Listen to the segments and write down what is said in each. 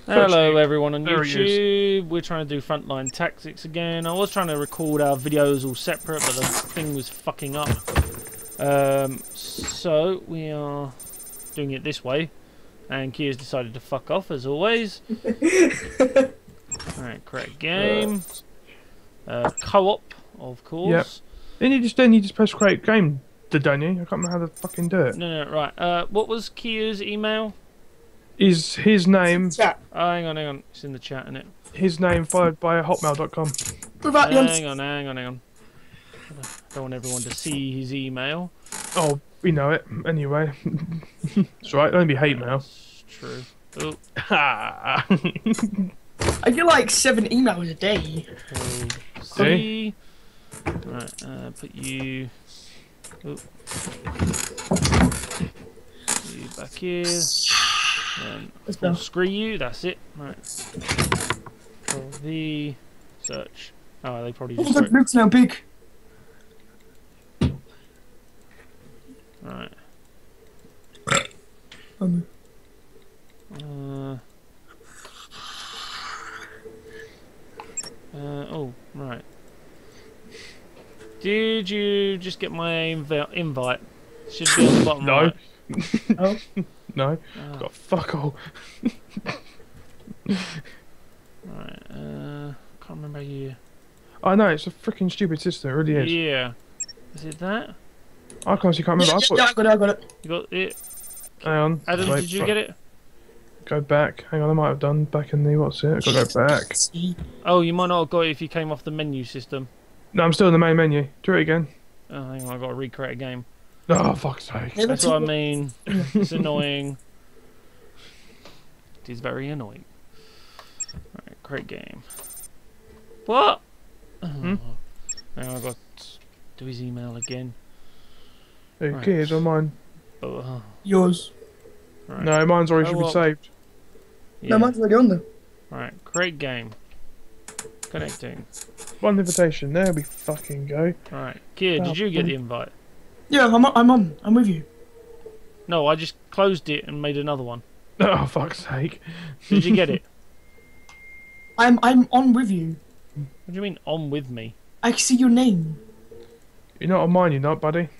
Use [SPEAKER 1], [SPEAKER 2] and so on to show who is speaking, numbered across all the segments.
[SPEAKER 1] Hello everyone on
[SPEAKER 2] There he
[SPEAKER 1] YouTube. We're trying to do Frontline Tactics again. I was trying to record our videos all separate, but the thing was fucking up. So we are doing it this way, and Keir's decided to fuck off as always. Alright, correct game. Co-op, of course.
[SPEAKER 2] Yep. Then you just press create game, don't you? I can't remember how to fucking do it.
[SPEAKER 1] No, right. What was Keir's email?
[SPEAKER 2] Is his name?
[SPEAKER 3] Chat.
[SPEAKER 1] Oh, hang on. It's in the chat, isn't it?
[SPEAKER 2] His name followed by hotmail.com.
[SPEAKER 3] Without the
[SPEAKER 1] Hang on. I don't want everyone to see his email.
[SPEAKER 2] Oh, we know it. Anyway. It's right, don't be hate mail.
[SPEAKER 1] That's true. Oh.
[SPEAKER 2] Ha!
[SPEAKER 3] I get like 7 emails a day.
[SPEAKER 1] See. Right, put you. Oh. You back here. Then
[SPEAKER 3] go.
[SPEAKER 1] screw you. That's it. Right. Control V. Search. Oh, they probably
[SPEAKER 3] Oh,
[SPEAKER 1] just.
[SPEAKER 3] that looks now big.
[SPEAKER 1] Right. Oh, right. Did you just get my invite? Should be on the bottom
[SPEAKER 2] No.
[SPEAKER 1] right.
[SPEAKER 3] Oh.
[SPEAKER 2] No. Got fuck all.
[SPEAKER 1] Right. Can't remember you.
[SPEAKER 2] I know, it's a freaking stupid system, it really is.
[SPEAKER 1] Yeah. Is it that?
[SPEAKER 2] I honestly can't remember.
[SPEAKER 3] Yeah, I got it.
[SPEAKER 1] You got it?
[SPEAKER 2] Hang on.
[SPEAKER 1] Adam,
[SPEAKER 2] Wait,
[SPEAKER 1] did you get it?
[SPEAKER 2] Go back. Hang on, I might have done back in the what's it? I've got to go back.
[SPEAKER 1] Oh, you might not have got it if you came off the menu system.
[SPEAKER 2] No, I'm still in the main menu. Do it again.
[SPEAKER 1] Oh, hang on, I've got to recreate a game.
[SPEAKER 2] Oh, fuck's sake.
[SPEAKER 1] That's what I mean. It's annoying. It is very annoying. Alright, create game. What?
[SPEAKER 2] Hmm?
[SPEAKER 1] Now I've got to do his email again.
[SPEAKER 2] Who
[SPEAKER 1] Right.
[SPEAKER 2] cares on mine?
[SPEAKER 1] Oh,
[SPEAKER 3] Yours.
[SPEAKER 1] right.
[SPEAKER 2] No, mine's already should be
[SPEAKER 1] well.
[SPEAKER 2] saved.
[SPEAKER 1] Yeah.
[SPEAKER 3] No, mine's already on there.
[SPEAKER 1] Right, create game. Connecting.
[SPEAKER 2] One invitation. There we fucking go.
[SPEAKER 1] Alright, Keir, did you get the invite?
[SPEAKER 3] Yeah, I'm on. I'm with you.
[SPEAKER 1] No, I just closed it and made another one.
[SPEAKER 2] Oh, fuck's sake.
[SPEAKER 1] Did you get it?
[SPEAKER 3] I'm on with you.
[SPEAKER 1] What do you mean on with me?
[SPEAKER 3] I can see your name.
[SPEAKER 2] You're not on mine, you're not, buddy.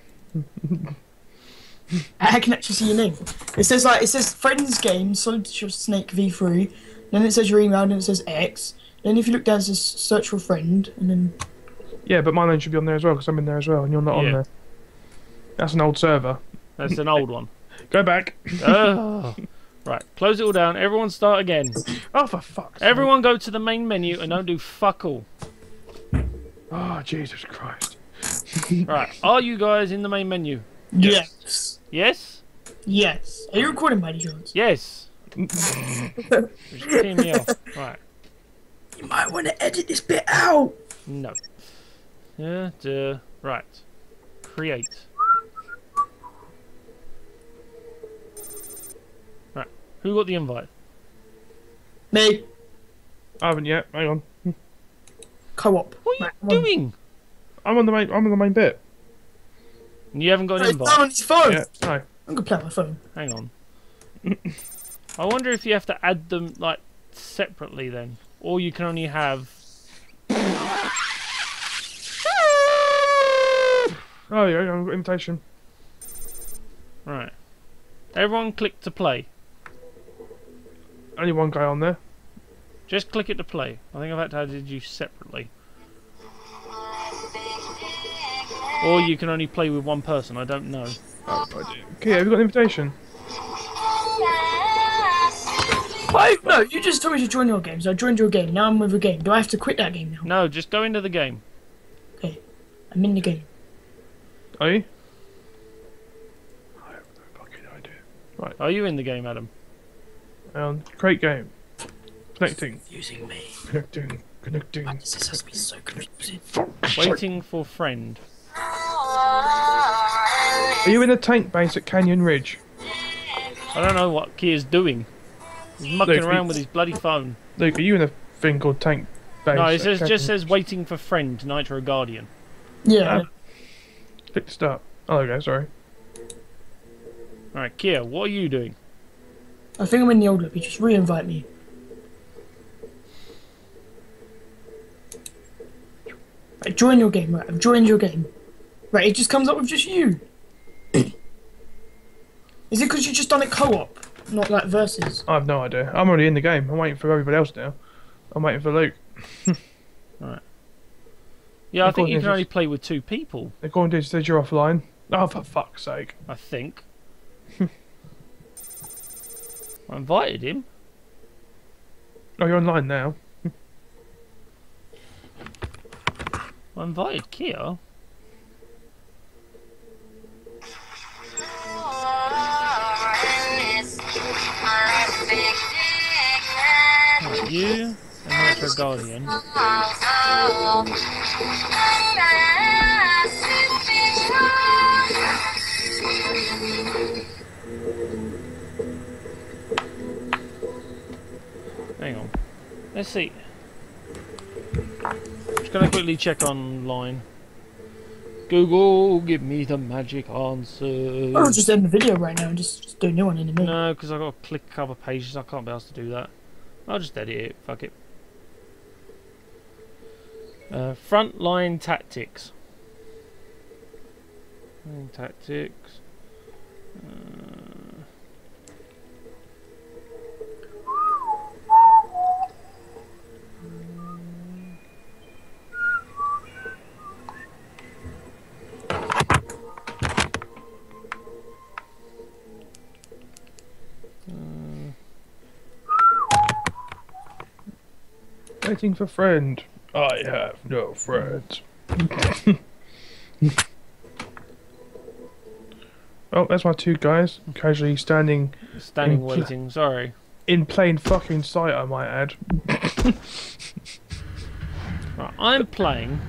[SPEAKER 3] I can actually see your name. It says friends game Solid Snake V3. Then it says your email. Then it says X. Then if you look down, it says search for friend. And then
[SPEAKER 2] Yeah, but my name should be on there as well, because I'm in there as well, and you're not on
[SPEAKER 1] Yeah.
[SPEAKER 2] there. That's an old server.
[SPEAKER 1] That's an old one.
[SPEAKER 2] Go back.
[SPEAKER 1] Oh. Right, close it all down. Everyone start again.
[SPEAKER 2] Oh, for fuck's sake.
[SPEAKER 1] Everyone go to the main menu and don't do fuck all.
[SPEAKER 2] Oh, Jesus Christ.
[SPEAKER 1] Right, are you guys in the main menu?
[SPEAKER 3] yes.
[SPEAKER 1] Yes?
[SPEAKER 3] Yes. Are you recording by any chance?
[SPEAKER 1] Yes. Just tear me off. Right.
[SPEAKER 3] You might want to edit this bit out.
[SPEAKER 1] No. Right. Create. Right. Who got the invite?
[SPEAKER 3] Me.
[SPEAKER 2] I haven't yet. Hang on.
[SPEAKER 3] Co-op.
[SPEAKER 1] What are
[SPEAKER 3] Right,
[SPEAKER 1] you
[SPEAKER 3] come on.
[SPEAKER 1] doing?
[SPEAKER 2] I'm on the main bit.
[SPEAKER 1] You haven't got an
[SPEAKER 3] It's
[SPEAKER 1] invite.
[SPEAKER 3] on his phone.
[SPEAKER 2] Yeah. No.
[SPEAKER 3] I'm gonna play on my phone.
[SPEAKER 1] Hang on. I wonder if you have to add them like separately then, or you can only have.
[SPEAKER 2] Oh, yeah, I've got invitation.
[SPEAKER 1] Right. Everyone click to play.
[SPEAKER 2] Only one guy on there.
[SPEAKER 1] Just click it to play. I think I've had to add you separately. Or you can only play with one person. I don't know.
[SPEAKER 2] Oh, I do. Okay, have you got an invitation?
[SPEAKER 3] No, you just told me to join your game, so I joined your game. Now I'm with a game. Do I have to quit that game now?
[SPEAKER 1] No, just go into the game.
[SPEAKER 3] Okay. I'm in the game.
[SPEAKER 2] Are you? I have no fucking idea. Right,
[SPEAKER 1] Are you in the game, Adam?
[SPEAKER 2] create game. Connecting.
[SPEAKER 3] Using me.
[SPEAKER 2] Connecting.
[SPEAKER 3] This has to be so confusing.
[SPEAKER 1] Waiting for friend.
[SPEAKER 2] Are you in a tank base at Canyon Ridge?
[SPEAKER 1] I don't know what Keir's doing. He's mucking
[SPEAKER 2] Look,
[SPEAKER 1] around with his bloody phone.
[SPEAKER 2] Luke, are you in a thing called tank base?
[SPEAKER 1] No, it
[SPEAKER 2] at
[SPEAKER 1] says,
[SPEAKER 2] Canyon
[SPEAKER 1] just says
[SPEAKER 2] Ridge?
[SPEAKER 1] waiting for friend, Nitro Guardian.
[SPEAKER 3] Yeah.
[SPEAKER 2] Click to start. Oh, okay, sorry.
[SPEAKER 1] Alright, Keir, what are you doing?
[SPEAKER 3] I think I'm in the old lobby. Just re-invite me. Right, join your game, right? I've joined your game. Right, it just comes up with just you. Is it because you just done it co-op, not like versus?
[SPEAKER 2] I have no idea. I'm already in the game. I'm waiting for everybody else now. I'm waiting for Luke.
[SPEAKER 1] Right. Yeah, I think you can only play with 2 people.
[SPEAKER 2] According to it says you're offline. Oh, for fuck's sake.
[SPEAKER 1] I think. I invited him.
[SPEAKER 2] Oh, you're online now.
[SPEAKER 1] I invited Keir. Right, you and Metro Guardian. Hang on. Let's see. Just gonna quickly check online. Google, give me the magic answer.
[SPEAKER 3] I'll just end the video right now and just do a new one in a minute.
[SPEAKER 1] No, because I've got to click a couple of pages. I can't be asked to do that. I'll just edit it. Fuck it. Frontline tactics. Tactics.
[SPEAKER 2] Waiting for friend. I have no friends. Oh, that's my 2 guys. Casually standing
[SPEAKER 1] Waiting. Sorry.
[SPEAKER 2] in plain fucking sight, I might add.
[SPEAKER 1] Right, I'm playing.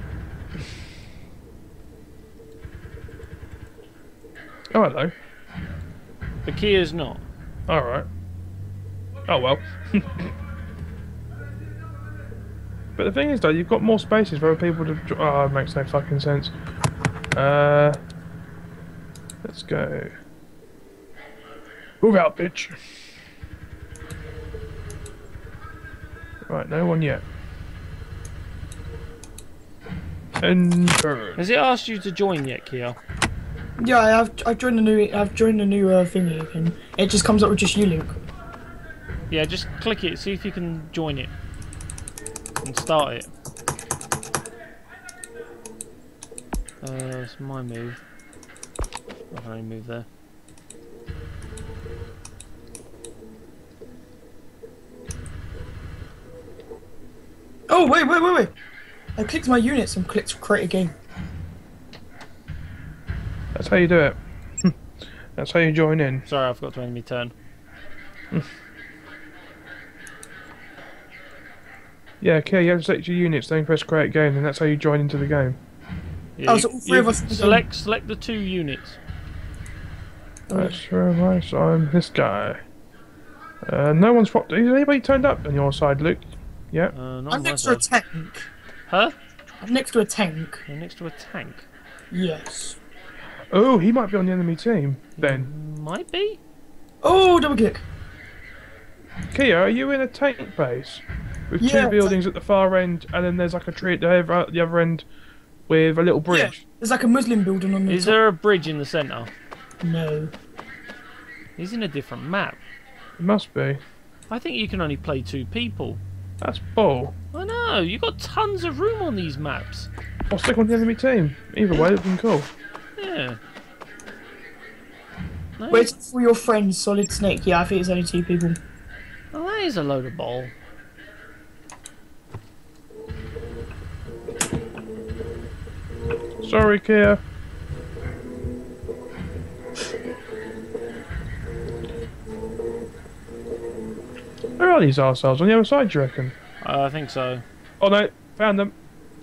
[SPEAKER 2] Oh, hello.
[SPEAKER 1] The Keir's not.
[SPEAKER 2] Alright. Oh well. But the thing is though, you've got more spaces for other people to... Oh, it makes no fucking sense. Let's go. Move out, bitch. Right, no one yet. Enter.
[SPEAKER 1] Has it asked you to join yet, Keir?
[SPEAKER 3] Yeah, I've joined a new thingy again. It just comes up with just you, Luke.
[SPEAKER 1] Yeah, just click it. See if you can join it and start it. It's my move. I can only move there.
[SPEAKER 3] Oh wait! I clicked my units and clicked create a game.
[SPEAKER 2] That's how you do it. That's how you join in.
[SPEAKER 1] Sorry, I forgot to end my turn.
[SPEAKER 2] Yeah, okay, you have to select your units, then press create game, and that's how you join into the game.
[SPEAKER 1] Yeah,
[SPEAKER 3] oh, so all 3 of us.
[SPEAKER 1] Select the 2 units.
[SPEAKER 2] That's right, so I'm this guy. No one's popped. Has anybody turned up on your side, Luke? Yeah.
[SPEAKER 1] Not
[SPEAKER 3] I'm
[SPEAKER 1] on my
[SPEAKER 3] next to a
[SPEAKER 1] side.
[SPEAKER 3] tank.
[SPEAKER 1] Huh?
[SPEAKER 3] I'm next to a tank.
[SPEAKER 1] You're next to a tank.
[SPEAKER 3] Yes.
[SPEAKER 2] Oh, he might be on the enemy team then.
[SPEAKER 1] Might be.
[SPEAKER 3] Oh, double click.
[SPEAKER 2] Keir, are you in a tank base with
[SPEAKER 3] Yeah,
[SPEAKER 2] 2 buildings at the far end, and then there's like a tree at the other end with a little bridge?
[SPEAKER 3] Yeah, there's like a Muslim building on the
[SPEAKER 1] Is
[SPEAKER 3] top.
[SPEAKER 1] there a bridge in the centre?
[SPEAKER 3] No.
[SPEAKER 1] He's in a different map.
[SPEAKER 2] It must be.
[SPEAKER 1] I think you can only play 2 people.
[SPEAKER 2] That's bull.
[SPEAKER 1] I know, you got tons of room on these maps.
[SPEAKER 2] I'll stick on the enemy team. Either way, looking cool.
[SPEAKER 1] Yeah. No,
[SPEAKER 3] Wait for your friend, Solid Snake. Yeah, I think it's only 2 people.
[SPEAKER 1] oh, that is a load of ball.
[SPEAKER 2] Sorry, Keir. Where are these arseholes? On the other side, do you reckon?
[SPEAKER 1] I think so.
[SPEAKER 2] Oh no, found them.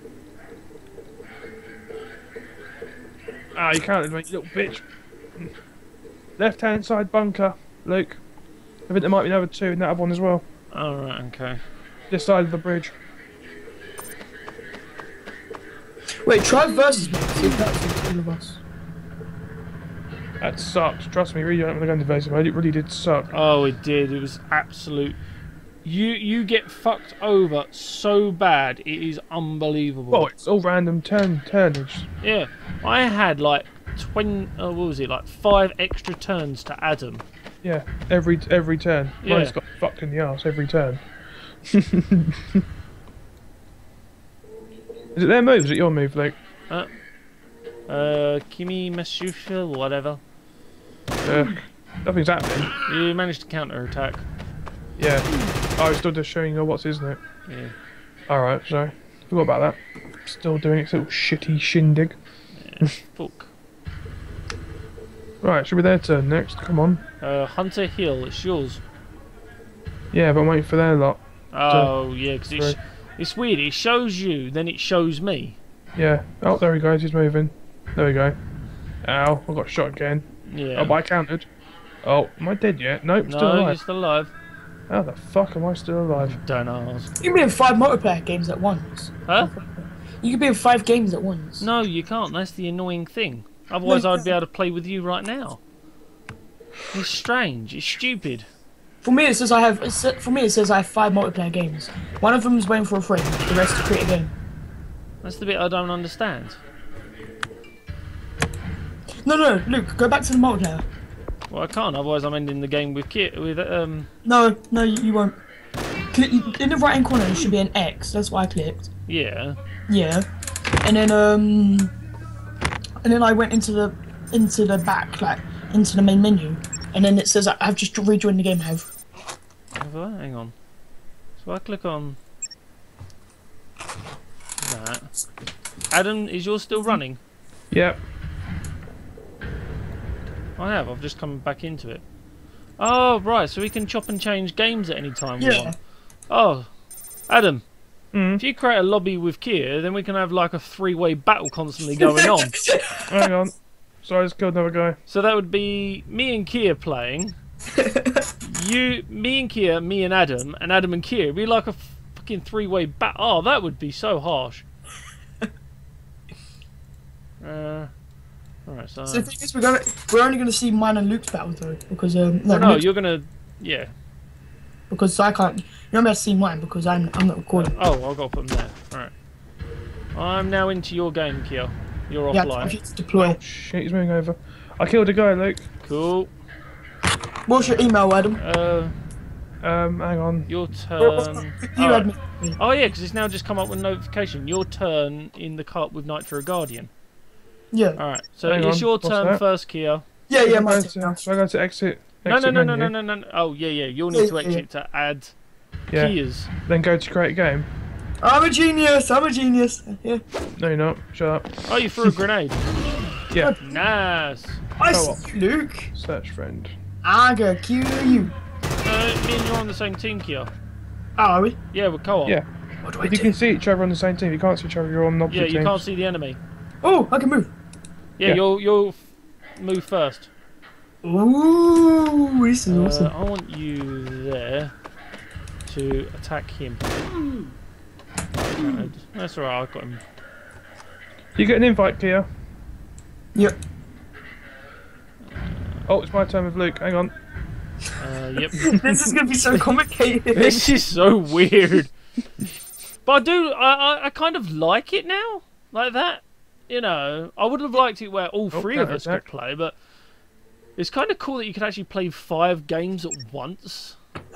[SPEAKER 2] Ah, you counted me, you little bitch. Left hand side bunker, Luke. I think there might be another 2 in that other one as well.
[SPEAKER 1] Alright, okay.
[SPEAKER 2] This side of the bridge.
[SPEAKER 3] Wait, try versus me. See if that's all of us.
[SPEAKER 2] That sucked. Trust me, really don't want to go into evasive mode. It really did suck.
[SPEAKER 1] Oh, it did. It was absolute You get fucked over so bad, it is unbelievable.
[SPEAKER 2] Oh, it's all random turnage.
[SPEAKER 1] Yeah, I had like 20. What was it? Like 5 extra turns to Adam.
[SPEAKER 2] Yeah, every turn.
[SPEAKER 1] Yeah.
[SPEAKER 2] Mine's got fucked in the arse every turn. Is it their move? Is it your move, Luke?
[SPEAKER 1] Kimi Masufa, whatever.
[SPEAKER 2] Nothing's happening.
[SPEAKER 1] You managed to counter attack.
[SPEAKER 2] Yeah. Oh, it's still just showing you what's, isn't it?
[SPEAKER 1] Yeah.
[SPEAKER 2] Alright, sorry. Forgot about that. Still doing its little shitty shindig.
[SPEAKER 1] Yeah. Fuck.
[SPEAKER 2] Right, should be their turn next. Come on.
[SPEAKER 1] Hunter Hill, it's yours.
[SPEAKER 2] Yeah, but I'm waiting for their lot.
[SPEAKER 1] Oh, yeah, because it's weird. It shows you, then it shows me.
[SPEAKER 2] Yeah. Oh, there he goes. He's moving. There we go. Ow, I got shot again.
[SPEAKER 1] Yeah.
[SPEAKER 2] Oh, but I countered. Oh, am I dead yet? Nope,
[SPEAKER 1] No,
[SPEAKER 2] still alive.
[SPEAKER 1] you're still alive.
[SPEAKER 2] How the fuck am I still alive?
[SPEAKER 1] Don't ask.
[SPEAKER 3] You can be in 5 multiplayer games at once.
[SPEAKER 1] Huh?
[SPEAKER 3] You can be in 5 games at once.
[SPEAKER 1] No, you can't. That's the annoying thing. Otherwise,
[SPEAKER 3] No.
[SPEAKER 1] I'd be able to play with you right now. It's strange. It's stupid.
[SPEAKER 3] For me, it says I have 5 multiplayer games. One of them is waiting for a friend. The rest to create a game.
[SPEAKER 1] That's the bit I don't understand.
[SPEAKER 3] No, Luke, go back to the multiplayer.
[SPEAKER 1] Well, I can't. Otherwise, I'm ending the game with
[SPEAKER 3] No, you won't. Click, in the right hand corner, there should be an X. That's what I clicked.
[SPEAKER 1] Yeah.
[SPEAKER 3] Yeah, and then I went into the back, like into the main menu, and then it says I've just rejoined the game.
[SPEAKER 1] Hang on. So I click on that. Adam, is yours still running?
[SPEAKER 2] Yep.
[SPEAKER 1] I have. I've just come back into it. Oh, right. So we can chop and change games at any time we
[SPEAKER 3] Yeah.
[SPEAKER 1] want. Oh, Adam.
[SPEAKER 2] Mm.
[SPEAKER 1] If you create a lobby with Keir, then we can have like a 3-way battle constantly going on.
[SPEAKER 2] Hang on. Sorry, I just killed another guy.
[SPEAKER 1] So that would be me and Keir playing. Me and Keir, me and Adam and Keir. It'd be like a fucking 3-way battle. Oh, that would be so harsh. Alright, so
[SPEAKER 3] So the thing is, we're only gonna see mine and Luke's battle though, because
[SPEAKER 1] no,
[SPEAKER 3] Luke's-
[SPEAKER 1] you're gonna, yeah.
[SPEAKER 3] because I can't. You're not gonna see mine because I'm not recording.
[SPEAKER 1] Oh, I've got to put them there. Alright. I'm now into your game, Keir. You're
[SPEAKER 3] Yeah,
[SPEAKER 1] offline.
[SPEAKER 3] I need to deploy.
[SPEAKER 2] Shit, he's moving over. I killed a guy, Luke.
[SPEAKER 1] Cool.
[SPEAKER 3] What's your email, Adam?
[SPEAKER 2] Hang on.
[SPEAKER 1] Your turn.
[SPEAKER 3] You had me.
[SPEAKER 1] Oh yeah, because it's now just come up with a notification. Your turn in the cart with Nitro Guardian.
[SPEAKER 3] Yeah.
[SPEAKER 1] Alright, so
[SPEAKER 2] Hang
[SPEAKER 1] it's
[SPEAKER 2] on,
[SPEAKER 1] your
[SPEAKER 2] what's
[SPEAKER 1] turn
[SPEAKER 2] that?
[SPEAKER 1] first, Keir.
[SPEAKER 3] Yeah,
[SPEAKER 2] So
[SPEAKER 3] my
[SPEAKER 2] I
[SPEAKER 3] turn.
[SPEAKER 2] go to exit.
[SPEAKER 1] No.
[SPEAKER 2] menu.
[SPEAKER 1] Oh, yeah. You'll need to
[SPEAKER 3] Yeah.
[SPEAKER 1] exit to add
[SPEAKER 2] Yeah.
[SPEAKER 1] Keir's.
[SPEAKER 2] Then go to create game.
[SPEAKER 3] I'm a genius. Yeah.
[SPEAKER 2] No, you're not. Shut up.
[SPEAKER 1] Oh, you threw a grenade.
[SPEAKER 2] Yeah.
[SPEAKER 1] Nice.
[SPEAKER 3] I
[SPEAKER 2] Oh,
[SPEAKER 3] see you, Luke.
[SPEAKER 2] Search friend.
[SPEAKER 3] I'm gonna kill you.
[SPEAKER 1] Me and you're on the same team, Keir.
[SPEAKER 3] Oh, are we?
[SPEAKER 1] Yeah, we're co-op.
[SPEAKER 2] Yeah.
[SPEAKER 3] What do I
[SPEAKER 2] If you
[SPEAKER 3] do?
[SPEAKER 2] can see each other on the same team, you can't see each other. You're on opposite
[SPEAKER 1] Yeah, you
[SPEAKER 2] teams.
[SPEAKER 1] can't see the enemy.
[SPEAKER 3] Oh, I can move.
[SPEAKER 1] Yeah,
[SPEAKER 2] Yeah.
[SPEAKER 1] you'll move first.
[SPEAKER 3] Ooh, this is awesome.
[SPEAKER 1] I want you there to attack him. That's alright, I've got him.
[SPEAKER 2] You get an invite, Keir.
[SPEAKER 3] Yep.
[SPEAKER 2] Oh, it's my turn with Luke. Hang on.
[SPEAKER 1] Yep.
[SPEAKER 3] This is gonna be so complicated.
[SPEAKER 1] This is so weird. But I kind of like it now. Like that. You know, I would have liked it where all 3 of us could
[SPEAKER 2] counter-attack.
[SPEAKER 1] play, but it's kind of cool that you could actually play 5 games at once.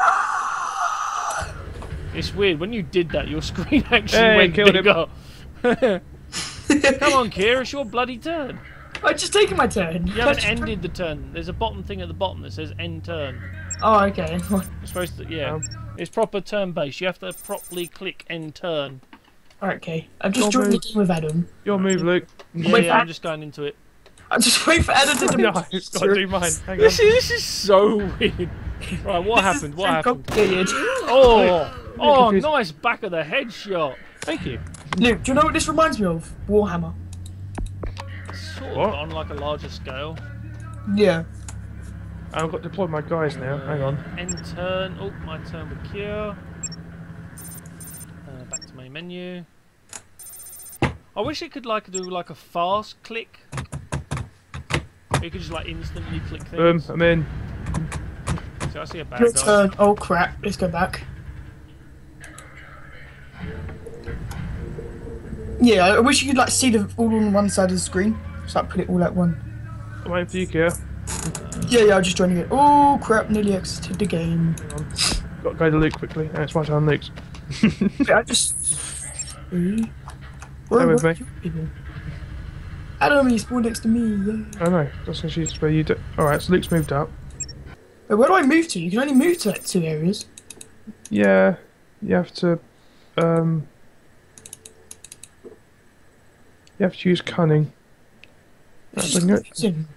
[SPEAKER 1] It's weird. When you did that, your screen actually
[SPEAKER 2] Hey,
[SPEAKER 1] went
[SPEAKER 2] killed him.
[SPEAKER 1] bigger. Come on, Keir, it's your bloody turn.
[SPEAKER 3] I'm just taking my turn.
[SPEAKER 1] You haven't ended the turn. There's a bottom thing at the bottom that says end turn.
[SPEAKER 3] Oh, okay.
[SPEAKER 1] You're supposed to, yeah.
[SPEAKER 2] Um,
[SPEAKER 1] It's proper turn based. You have to properly click end turn.
[SPEAKER 3] Alright, okay. I've just
[SPEAKER 2] Don't
[SPEAKER 3] joined the
[SPEAKER 2] move.
[SPEAKER 3] game with Adam.
[SPEAKER 2] Your move, Luke.
[SPEAKER 1] Yeah,
[SPEAKER 3] Wait,
[SPEAKER 1] I'm just going into it.
[SPEAKER 3] I'm just waiting for Adam to do
[SPEAKER 2] No, it's got to do mine. Hang on.
[SPEAKER 1] This is so weird. Right, what happened? What happened?
[SPEAKER 3] Complicated.
[SPEAKER 1] Oh,
[SPEAKER 2] confused.
[SPEAKER 1] nice back of the head shot.
[SPEAKER 2] Thank you.
[SPEAKER 3] Luke, do you know what this reminds me of? Warhammer.
[SPEAKER 1] Sort of
[SPEAKER 2] What?
[SPEAKER 1] on like a larger scale.
[SPEAKER 3] Yeah.
[SPEAKER 2] I've got to deploy my guys now. Hang on.
[SPEAKER 1] End turn. Oh, my turn with Keir. Back to main menu. I wish it could like do like a fast click. You could just like instantly click
[SPEAKER 2] Boom.
[SPEAKER 1] things.
[SPEAKER 2] I'm in.
[SPEAKER 1] So I see a bad
[SPEAKER 3] Your
[SPEAKER 1] guy.
[SPEAKER 3] turn. Oh crap. Let's go back. Yeah, I wish you could like see the all on one side of the screen. Just like put it all at one.
[SPEAKER 2] I'm waiting for you, Keir.
[SPEAKER 3] Yeah, I'm just joining it. Oh crap, nearly exited the game.
[SPEAKER 2] Hang on. Got to go to Luke quickly. And it's my turn, Luke's.
[SPEAKER 3] I just...
[SPEAKER 2] Stay with me.
[SPEAKER 3] People? Adam, he spawned next to me, yeah.
[SPEAKER 2] I know. That's actually where you do. Alright, so Luke's moved up.
[SPEAKER 3] Wait, where do I move to? You can only move to like 2 areas.
[SPEAKER 2] Yeah, you have to. You have to use cunning.
[SPEAKER 3] It's
[SPEAKER 2] That's
[SPEAKER 3] just
[SPEAKER 2] it.
[SPEAKER 3] confusing.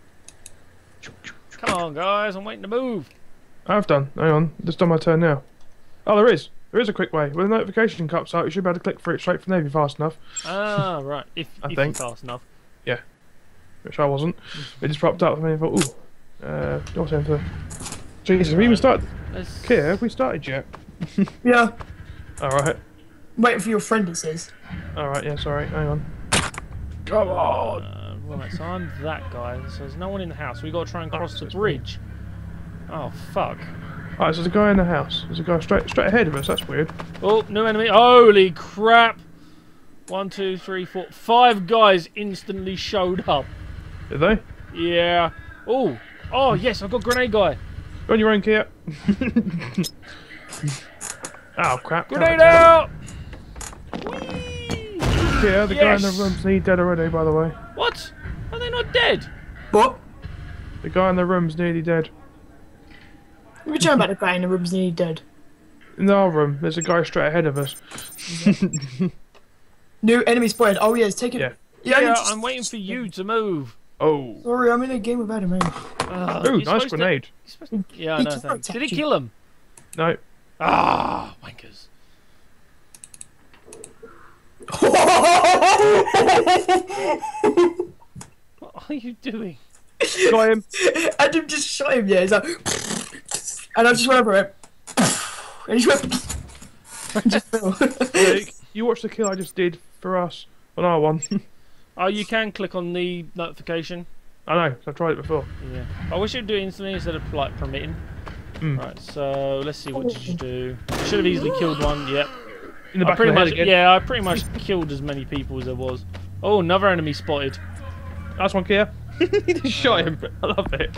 [SPEAKER 1] Come on, guys, I'm waiting to move.
[SPEAKER 2] I've done. Hang on, just done my turn now. Oh, there is. There is a quick way. When the notification comes out, you should be able to click for it straight from there if you're fast enough.
[SPEAKER 1] Ah, right. If
[SPEAKER 2] I
[SPEAKER 1] you're
[SPEAKER 2] think.
[SPEAKER 1] fast enough.
[SPEAKER 2] Yeah. Which I wasn't. It just popped up and I thought, ooh. Your turn for. Jesus, have we even started? Keir, have we started yet?
[SPEAKER 3] Yeah.
[SPEAKER 2] Alright.
[SPEAKER 3] Waiting for your friend, it says.
[SPEAKER 2] Alright, yeah, sorry. Hang on. Come on!
[SPEAKER 1] Right, so I'm that guy. So there's no one in the house. We got to try and cross
[SPEAKER 2] so
[SPEAKER 1] the
[SPEAKER 2] it's
[SPEAKER 1] bridge. Oh fuck!
[SPEAKER 2] Alright, so there's a guy in the house. There's a guy straight ahead of us. That's weird.
[SPEAKER 1] Oh, new enemy! Holy crap! 1, 2, 3, 4, 5 guys instantly showed up.
[SPEAKER 2] Did they?
[SPEAKER 1] Yeah. Oh, oh yes, I've got grenade guy.
[SPEAKER 2] Go on your own, Keir. Oh crap!
[SPEAKER 1] Grenade out!
[SPEAKER 2] Keir, the guy in the
[SPEAKER 1] Yes!
[SPEAKER 2] room's nearly dead already. By the way,
[SPEAKER 1] What? Are they not dead?
[SPEAKER 3] What?
[SPEAKER 2] the guy in the room's nearly dead.
[SPEAKER 3] What are you talking about the guy in the room's nearly dead?
[SPEAKER 2] In our room, there's a guy straight ahead of us.
[SPEAKER 3] New enemy spotted. Oh yeah, it's taking...
[SPEAKER 2] Yeah.
[SPEAKER 1] Yeah, I'm waiting for you to move.
[SPEAKER 2] Oh.
[SPEAKER 3] Sorry, I'm in a game with Adam, man.
[SPEAKER 2] Ooh, nice grenade.
[SPEAKER 1] Yeah, I know. Thanks. Did it kill him?
[SPEAKER 2] No.
[SPEAKER 1] Ah, wankers. What are you doing?
[SPEAKER 2] Got him.
[SPEAKER 3] Adam just shot him, yeah. He's like... And I just went over it. And he went... and just fell.
[SPEAKER 2] Luke, you watch the kill I just did for us on our one.
[SPEAKER 1] Oh, you can click on the notification.
[SPEAKER 2] I know, 'cause I've tried it before.
[SPEAKER 1] Yeah. I wish it would do it instantly instead of like permitting. Right, so let's see. What did you do? You should have easily killed one. Yep.
[SPEAKER 2] In the back
[SPEAKER 1] pretty
[SPEAKER 2] of the
[SPEAKER 1] much.
[SPEAKER 2] head again.
[SPEAKER 1] Yeah, I pretty much killed as many people as there was. Oh, another enemy spotted.
[SPEAKER 2] That's one, Keir. He just shot him. I love it.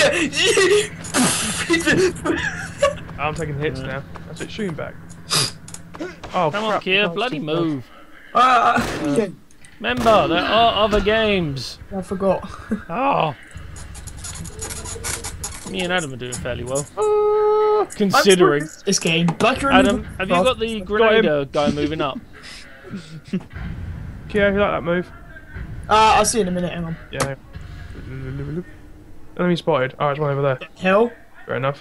[SPEAKER 3] Yeah.
[SPEAKER 2] I'm taking hits now. That's it, shooting back. Oh,
[SPEAKER 1] Come on,
[SPEAKER 2] crap.
[SPEAKER 1] Keir,
[SPEAKER 2] Oh,
[SPEAKER 1] bloody
[SPEAKER 2] it's
[SPEAKER 1] move.
[SPEAKER 3] Yeah,
[SPEAKER 1] Remember, there are other games.
[SPEAKER 3] I forgot.
[SPEAKER 1] Oh. Me and Adam are doing fairly well. Considering.
[SPEAKER 3] This game. Like you're
[SPEAKER 1] Adam, have you got the grenade guy moving up?
[SPEAKER 2] Keir, you like that move?
[SPEAKER 3] I'll see you in a minute, hang on.
[SPEAKER 2] Yeah. Enemy spotted. Oh, there's one over there.
[SPEAKER 3] Hell?
[SPEAKER 2] Fair enough.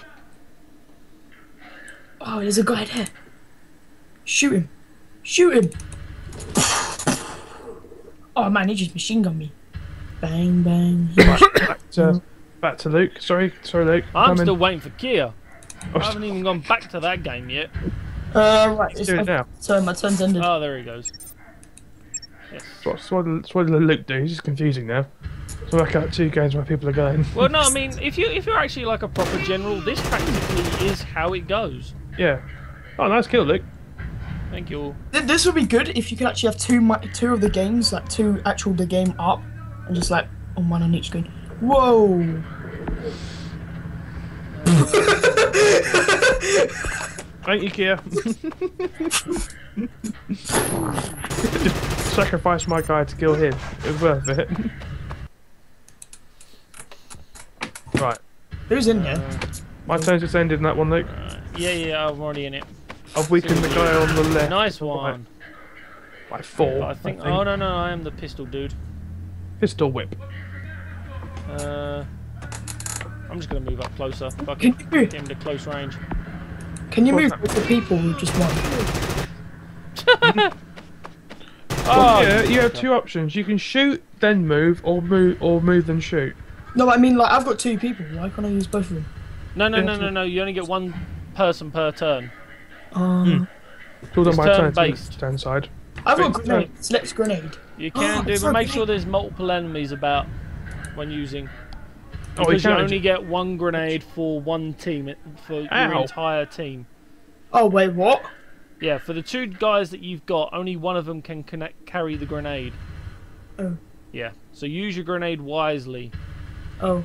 [SPEAKER 3] Oh, there's a guy there. Shoot him. Shoot him. Oh man, he just machine gunned me. Bang, bang.
[SPEAKER 2] Back to Luke. Sorry, Luke.
[SPEAKER 1] I'm still waiting for Keir.
[SPEAKER 2] Oh,
[SPEAKER 1] I haven't even gone back to that game yet.
[SPEAKER 3] Right,
[SPEAKER 2] Let's do it now.
[SPEAKER 3] So my turn's ended.
[SPEAKER 1] Oh, there he goes. Yes.
[SPEAKER 2] That's what Luke do. He's just confusing now. So I got 2 games where people are going.
[SPEAKER 1] Well, no, I mean, if you're actually like a proper general, this practically is how it goes.
[SPEAKER 2] Yeah. Oh, nice kill, Luke.
[SPEAKER 1] Thank you.
[SPEAKER 3] This would be good if you could actually have two of the games, like 2 actual the game up, and just like on one on each screen. Whoa!
[SPEAKER 2] Thank you, Keir. Just sacrifice my guy to kill him. It was worth it. Right.
[SPEAKER 3] Who's in there?
[SPEAKER 2] My turn's just ended in that one, Luke.
[SPEAKER 1] Yeah, I'm already in it.
[SPEAKER 2] I've weakened the guy on the left.
[SPEAKER 1] Nice one.
[SPEAKER 2] By 4.
[SPEAKER 1] I think. Oh no, I am the pistol dude.
[SPEAKER 2] Pistol whip.
[SPEAKER 1] I'm just gonna move up closer. Fuck
[SPEAKER 3] Can
[SPEAKER 1] it.
[SPEAKER 3] you move?
[SPEAKER 1] Get him to close range.
[SPEAKER 3] Can you move with the people who just won?
[SPEAKER 2] Oh, yeah, you have 2 options. You can shoot, then move, or move then shoot.
[SPEAKER 3] No, I mean like I've got 2 people. Why can't I use both of them?
[SPEAKER 1] No. You only get 1 person per turn.
[SPEAKER 2] It's all done
[SPEAKER 1] It's
[SPEAKER 2] by turn
[SPEAKER 1] turn-based.
[SPEAKER 2] stand side.
[SPEAKER 3] I've got grenade. Select grenade.
[SPEAKER 1] You can do,
[SPEAKER 3] it's
[SPEAKER 1] but
[SPEAKER 3] not
[SPEAKER 1] make
[SPEAKER 3] grenade.
[SPEAKER 1] sure there's multiple enemies about when using.
[SPEAKER 2] Oh,
[SPEAKER 1] Because you
[SPEAKER 2] can't.
[SPEAKER 1] only get 1 grenade for 1 team, for your
[SPEAKER 2] Ow.
[SPEAKER 1] entire team.
[SPEAKER 3] Oh wait, what?
[SPEAKER 1] Yeah, for the 2 guys that you've got, only one of them can carry the grenade.
[SPEAKER 3] Oh.
[SPEAKER 1] Yeah, so use your grenade wisely.
[SPEAKER 3] Oh.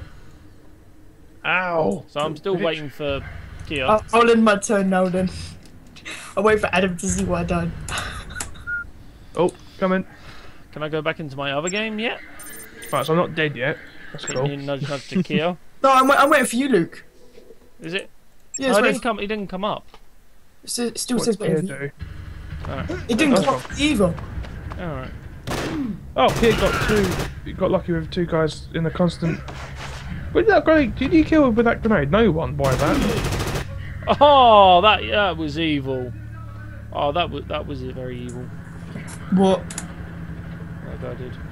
[SPEAKER 2] Ow!
[SPEAKER 1] So I'm still waiting for Keir.
[SPEAKER 3] I'll end my turn now then. I'll wait for Adam to see what I've done.
[SPEAKER 2] Oh, come in.
[SPEAKER 1] Can I go back into my other game yet?
[SPEAKER 2] Right, so I'm not dead yet. That's cool.
[SPEAKER 1] Nudge to Keir.
[SPEAKER 3] No, I'm waiting for you, Luke.
[SPEAKER 1] Is it?
[SPEAKER 3] Yeah,
[SPEAKER 1] Oh, he didn't come up.
[SPEAKER 3] It still
[SPEAKER 2] What
[SPEAKER 3] says
[SPEAKER 2] did Keir
[SPEAKER 3] waiting for you.
[SPEAKER 2] do?
[SPEAKER 1] Alright.
[SPEAKER 3] It didn't
[SPEAKER 2] That's
[SPEAKER 3] come up either.
[SPEAKER 1] Alright.
[SPEAKER 2] Oh, Keir got 2. He got lucky with 2 guys in a constant. With that grenade, did you kill with that grenade? No one by that.
[SPEAKER 1] Oh, that was evil. Oh, that was very evil.
[SPEAKER 3] What?
[SPEAKER 1] That guy did.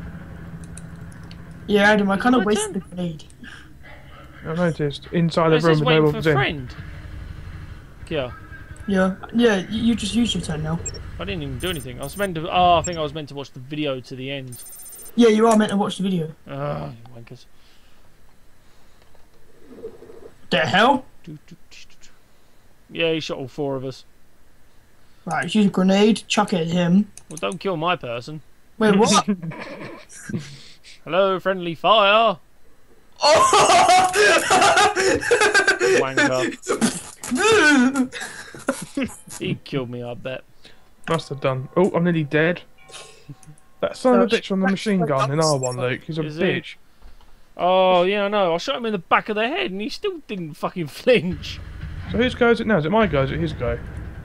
[SPEAKER 3] Yeah, Adam, I kind of
[SPEAKER 1] my
[SPEAKER 3] wasted
[SPEAKER 1] turn?
[SPEAKER 3] the grenade.
[SPEAKER 2] I noticed inside
[SPEAKER 1] It
[SPEAKER 2] the room
[SPEAKER 1] says
[SPEAKER 2] with no
[SPEAKER 1] waiting
[SPEAKER 2] one
[SPEAKER 1] for
[SPEAKER 2] was
[SPEAKER 1] a
[SPEAKER 2] in.
[SPEAKER 1] friend. Keir.
[SPEAKER 3] Yeah, you just used your turn now.
[SPEAKER 1] I didn't even do anything. I was meant to. Oh, I think I was meant to watch the video to the end.
[SPEAKER 3] Yeah, you are meant to watch the video.
[SPEAKER 1] Ah, you wankers.
[SPEAKER 3] The hell?
[SPEAKER 1] Yeah, he shot all 4 of us.
[SPEAKER 3] Right, use a grenade, chuck it at him.
[SPEAKER 1] Well, don't kill my person.
[SPEAKER 3] Wait, what?
[SPEAKER 1] Hello, friendly fire.
[SPEAKER 3] Oh!
[SPEAKER 1] Wanker. He killed me, I bet.
[SPEAKER 2] Must have done. Oh, I'm nearly dead. That son of a bitch on the machine gun in R1, Luke. He's a
[SPEAKER 1] Is he?
[SPEAKER 2] bitch.
[SPEAKER 1] Oh, yeah, I know. I shot him in the back of the head and he still didn't fucking flinch.
[SPEAKER 2] So whose go is it now? Is it my go? Is it his go?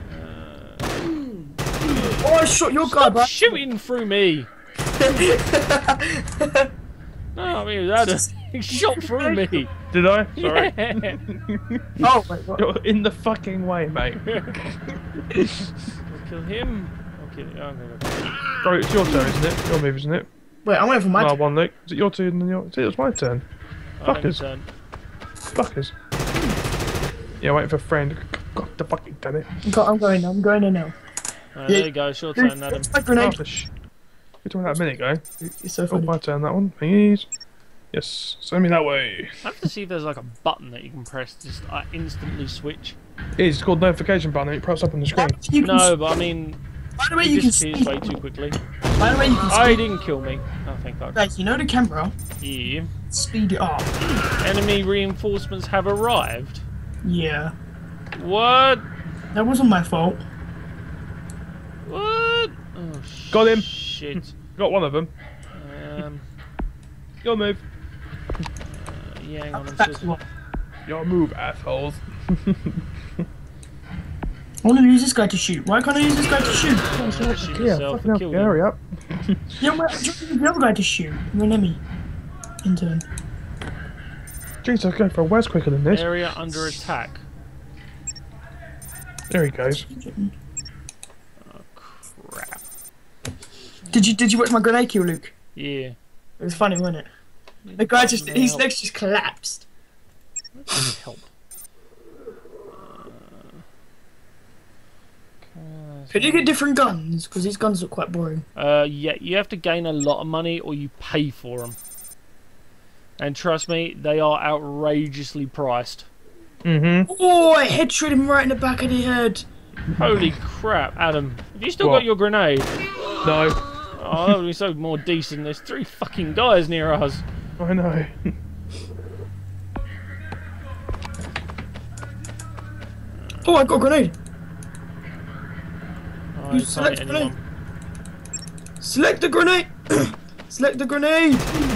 [SPEAKER 3] Oh, I shot your guy,
[SPEAKER 1] Stop
[SPEAKER 3] bro.
[SPEAKER 1] shooting through me. No, I mean, it was Adam. He shot through me.
[SPEAKER 2] Did I? Sorry.
[SPEAKER 1] Yeah.
[SPEAKER 3] Oh, wait, what?
[SPEAKER 2] You're in the fucking way, mate.
[SPEAKER 1] I'll kill him. I'll kill him. Oh, okay.
[SPEAKER 2] Bro, it's your turn, isn't it? Your move, isn't it?
[SPEAKER 3] Wait, I'm waiting for my turn.
[SPEAKER 2] R1, Luke. Is it your turn? And it was my turn. Fuckers. Fuckers. Yeah, waiting for a friend. God, the fucking done it.
[SPEAKER 3] I'm going now. I'm going in now.
[SPEAKER 1] There you go. It's your turn, Adam.
[SPEAKER 3] My grenade.
[SPEAKER 2] You're talking about a minute ago.
[SPEAKER 3] It's so
[SPEAKER 2] Oh,
[SPEAKER 3] funny.
[SPEAKER 2] my turn, that one. Please. Yes, send me that way.
[SPEAKER 1] I have to see if there's like a button that you can press to just instantly switch.
[SPEAKER 2] It is, it's called notification button. It pops up on the screen.
[SPEAKER 3] You can
[SPEAKER 1] No, but I mean,
[SPEAKER 3] by the way,
[SPEAKER 1] he
[SPEAKER 3] you can
[SPEAKER 1] disappears
[SPEAKER 3] speed.
[SPEAKER 1] way too quickly.
[SPEAKER 3] By the way, you can
[SPEAKER 1] Oh, he
[SPEAKER 3] speed.
[SPEAKER 1] didn't kill me. Oh, thank God.
[SPEAKER 3] Like, you know the camera?
[SPEAKER 1] Yeah.
[SPEAKER 3] Speed it up.
[SPEAKER 1] Enemy reinforcements have arrived.
[SPEAKER 3] Yeah.
[SPEAKER 1] What?
[SPEAKER 3] That wasn't my fault.
[SPEAKER 1] What? Oh,
[SPEAKER 2] Got him.
[SPEAKER 1] Shit.
[SPEAKER 2] Got one of them. Your move.
[SPEAKER 1] Yeah, hang on. I'm
[SPEAKER 3] That's
[SPEAKER 1] still...
[SPEAKER 3] what.
[SPEAKER 2] Your move, assholes.
[SPEAKER 3] I want to use this guy to shoot. Why can't I use this guy to shoot?
[SPEAKER 1] Shoot
[SPEAKER 2] Yeah,
[SPEAKER 1] yourself
[SPEAKER 2] fucking
[SPEAKER 1] and
[SPEAKER 2] hell,
[SPEAKER 1] kill
[SPEAKER 2] hurry
[SPEAKER 1] him.
[SPEAKER 2] up.
[SPEAKER 3] Yeah, why don't you use the other guy to shoot? You're an enemy. Intern.
[SPEAKER 2] Jesus, go for a where's quicker than this.
[SPEAKER 1] Area under attack.
[SPEAKER 2] There he goes.
[SPEAKER 1] Oh, crap.
[SPEAKER 3] Did you watch my grenade kill, Luke?
[SPEAKER 1] Yeah.
[SPEAKER 3] It was funny, wasn't it? The guy just, his legs just collapsed.
[SPEAKER 1] Help.
[SPEAKER 3] Could you get different guns? Because these guns look quite boring.
[SPEAKER 1] Yeah, you have to gain a lot of money or you pay for them. And trust me, they are outrageously priced.
[SPEAKER 2] Mm-hmm.
[SPEAKER 3] Oh, I headshot him right in the back of the head.
[SPEAKER 1] Holy crap, Adam. Have you still
[SPEAKER 2] What?
[SPEAKER 1] got your grenade?
[SPEAKER 2] No.
[SPEAKER 1] Oh, that would be so more decent. There's 3 fucking guys near us.
[SPEAKER 2] I know.
[SPEAKER 3] Oh, I got a grenade.
[SPEAKER 1] Oh,
[SPEAKER 3] You
[SPEAKER 1] I can't hit
[SPEAKER 3] select
[SPEAKER 1] anyone.
[SPEAKER 3] Select the grenade. Select the grenade.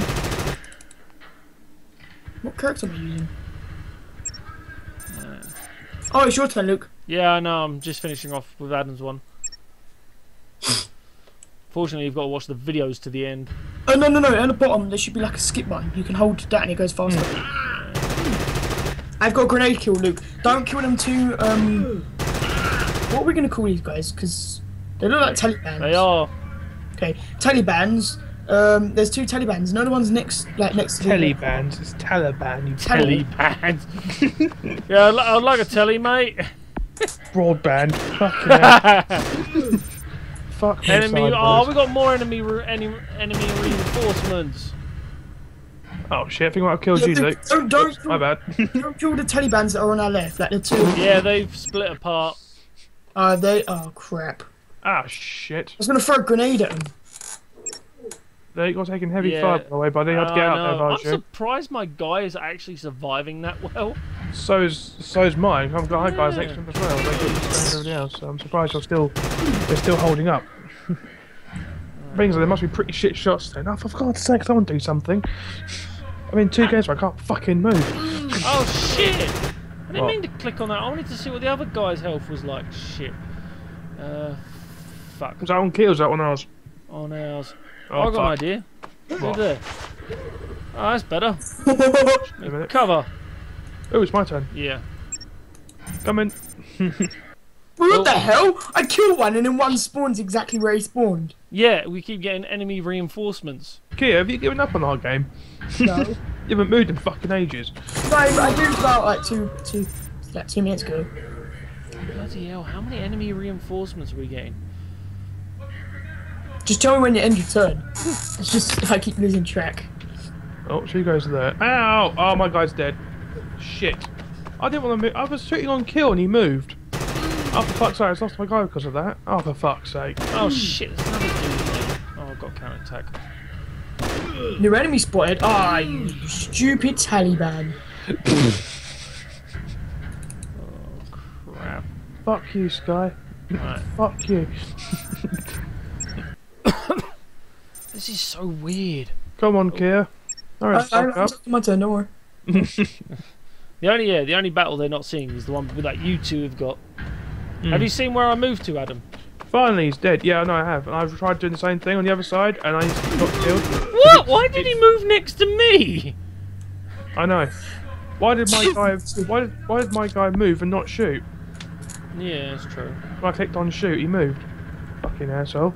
[SPEAKER 3] What character am I using? Oh, it's your turn, Luke.
[SPEAKER 1] Yeah, I know. I'm just finishing off with Adam's one. Fortunately, you've got to watch the videos to the end.
[SPEAKER 3] Oh, no. At the bottom, there should be like a skip button. You can hold that and it goes faster. I've got a grenade kill, Luke. Don't kill them too, what are we going to call these guys? Because they look like Talibans.
[SPEAKER 1] They are.
[SPEAKER 3] Okay, Talibans. There's 2 Talibans. No, the one's next to the...
[SPEAKER 2] Telebans. It's Taliban, you
[SPEAKER 1] Telly band. Yeah, I'd like a telly, mate.
[SPEAKER 2] broadband. Fucking hell. Fuck me
[SPEAKER 1] Enemy.
[SPEAKER 2] sideways.
[SPEAKER 1] Oh, we got more enemy reinforcements.
[SPEAKER 2] Oh shit, I think I might have killed you, Luke.
[SPEAKER 3] Don't
[SPEAKER 2] My bad.
[SPEAKER 3] don't kill the Talibans that are on our left, like the 2.
[SPEAKER 1] Yeah, they've split apart.
[SPEAKER 3] Oh crap.
[SPEAKER 2] Ah, shit.
[SPEAKER 3] I was gonna throw a grenade at him.
[SPEAKER 2] There, you're taking heavy
[SPEAKER 1] Yeah.
[SPEAKER 2] fire, by the way, buddy. You have to get out there,
[SPEAKER 1] I'm
[SPEAKER 2] aren't you?
[SPEAKER 1] surprised my guy is actually surviving that well.
[SPEAKER 2] So's mine. I've got guys next to him as well. They got everybody else. So I'm surprised they're still holding up. Means there must be pretty shit shots then. Oh, for God's sake, someone do something. I'm in 2 games, but I can't fucking move.
[SPEAKER 1] Oh shit! I didn't mean to click on that. I wanted to see what the other guy's health was like. Shit. Fuck.
[SPEAKER 2] Was that on kills? That one ours?
[SPEAKER 1] On ours.
[SPEAKER 2] Oh,
[SPEAKER 1] I got an
[SPEAKER 2] fuck.
[SPEAKER 1] idea.
[SPEAKER 2] What?
[SPEAKER 1] Look there. Oh, that's better.
[SPEAKER 2] Wait a minute.
[SPEAKER 1] Cover.
[SPEAKER 2] Oh, it's my turn.
[SPEAKER 1] Yeah.
[SPEAKER 2] Come in.
[SPEAKER 3] What the hell? I killed one and then one spawns exactly where he spawned.
[SPEAKER 1] Yeah, we keep getting enemy reinforcements.
[SPEAKER 2] Keir, have you given up on our game?
[SPEAKER 3] No.
[SPEAKER 2] You haven't moved in fucking ages.
[SPEAKER 3] No, I moved about like 2 minutes ago.
[SPEAKER 1] Bloody hell, how many enemy reinforcements are we getting?
[SPEAKER 3] Just tell me when you end your turn. It's just I keep losing track.
[SPEAKER 2] Oh, she goes there. Ow! Oh, my guy's dead. Shit. I didn't want to move. I was shooting on kill and he moved. Oh, for fuck's sake, I lost my guy because of that. Oh, for fuck's sake.
[SPEAKER 1] Oh shit, there's another dude there. Oh, I've got counter attack.
[SPEAKER 3] New enemy spotted. Ah, you stupid Taliban.
[SPEAKER 1] Oh crap.
[SPEAKER 2] Fuck you, Sky.
[SPEAKER 1] Right.
[SPEAKER 2] Fuck you.
[SPEAKER 1] This is so weird.
[SPEAKER 2] Come on, Keir. Hurry the fuck up.
[SPEAKER 3] My turn, don't worry.
[SPEAKER 1] The only battle they're not seeing is the one that you two have got. Have you seen where I moved to, Adam?
[SPEAKER 2] Finally, he's dead. Yeah, I know I have. And I've tried doing the same thing on the other side, and I got killed.
[SPEAKER 1] What? Why did he move next to me?
[SPEAKER 2] I know. Why did my guy? Why did my guy move and not shoot?
[SPEAKER 1] Yeah, that's true.
[SPEAKER 2] When I clicked on shoot, he moved. Fucking asshole.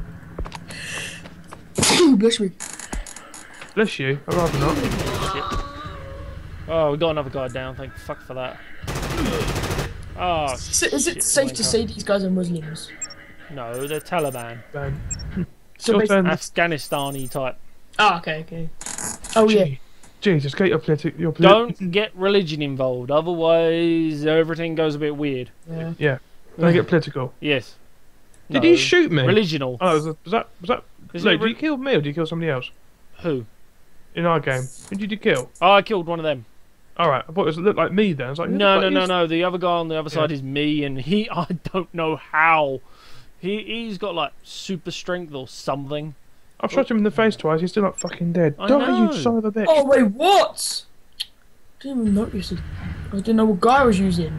[SPEAKER 3] Bless me.
[SPEAKER 2] Bless you. I'd rather not.
[SPEAKER 1] Shit. Oh, we got another guy down. Thank fuck for that. Oh,
[SPEAKER 3] Is it
[SPEAKER 1] shit,
[SPEAKER 3] safe to
[SPEAKER 1] wanker.
[SPEAKER 3] say these guys are Muslims?
[SPEAKER 1] No, they're Taliban.
[SPEAKER 2] Ben.
[SPEAKER 3] So
[SPEAKER 2] Your
[SPEAKER 3] basically-
[SPEAKER 2] turn.
[SPEAKER 1] Afghanistani type.
[SPEAKER 3] Ah, okay. Oh yeah.
[SPEAKER 2] Jesus, get your
[SPEAKER 1] Don't get religion involved, otherwise everything goes a bit weird.
[SPEAKER 3] Yeah.
[SPEAKER 2] Yeah. Don't get political.
[SPEAKER 1] Yes.
[SPEAKER 2] Did
[SPEAKER 1] No.
[SPEAKER 2] he shoot me?
[SPEAKER 1] Religional.
[SPEAKER 2] Oh, was that?
[SPEAKER 1] Is
[SPEAKER 2] No,
[SPEAKER 1] it
[SPEAKER 2] did you kill me or did you kill somebody else
[SPEAKER 1] Who?
[SPEAKER 2] in our game? Who did you kill?
[SPEAKER 1] Oh, I killed one of them.
[SPEAKER 2] All right, I thought it looked like me then. I was like,
[SPEAKER 1] No. The other guy on the other side is me, and I don't know how. He's got like super strength or something.
[SPEAKER 2] I've shot him in the face twice. He's still not fucking dead.
[SPEAKER 1] I
[SPEAKER 2] Die,
[SPEAKER 1] know.
[SPEAKER 2] you son of a bitch!
[SPEAKER 3] Oh wait, what? Didn't even notice it. I didn't know what guy I was using.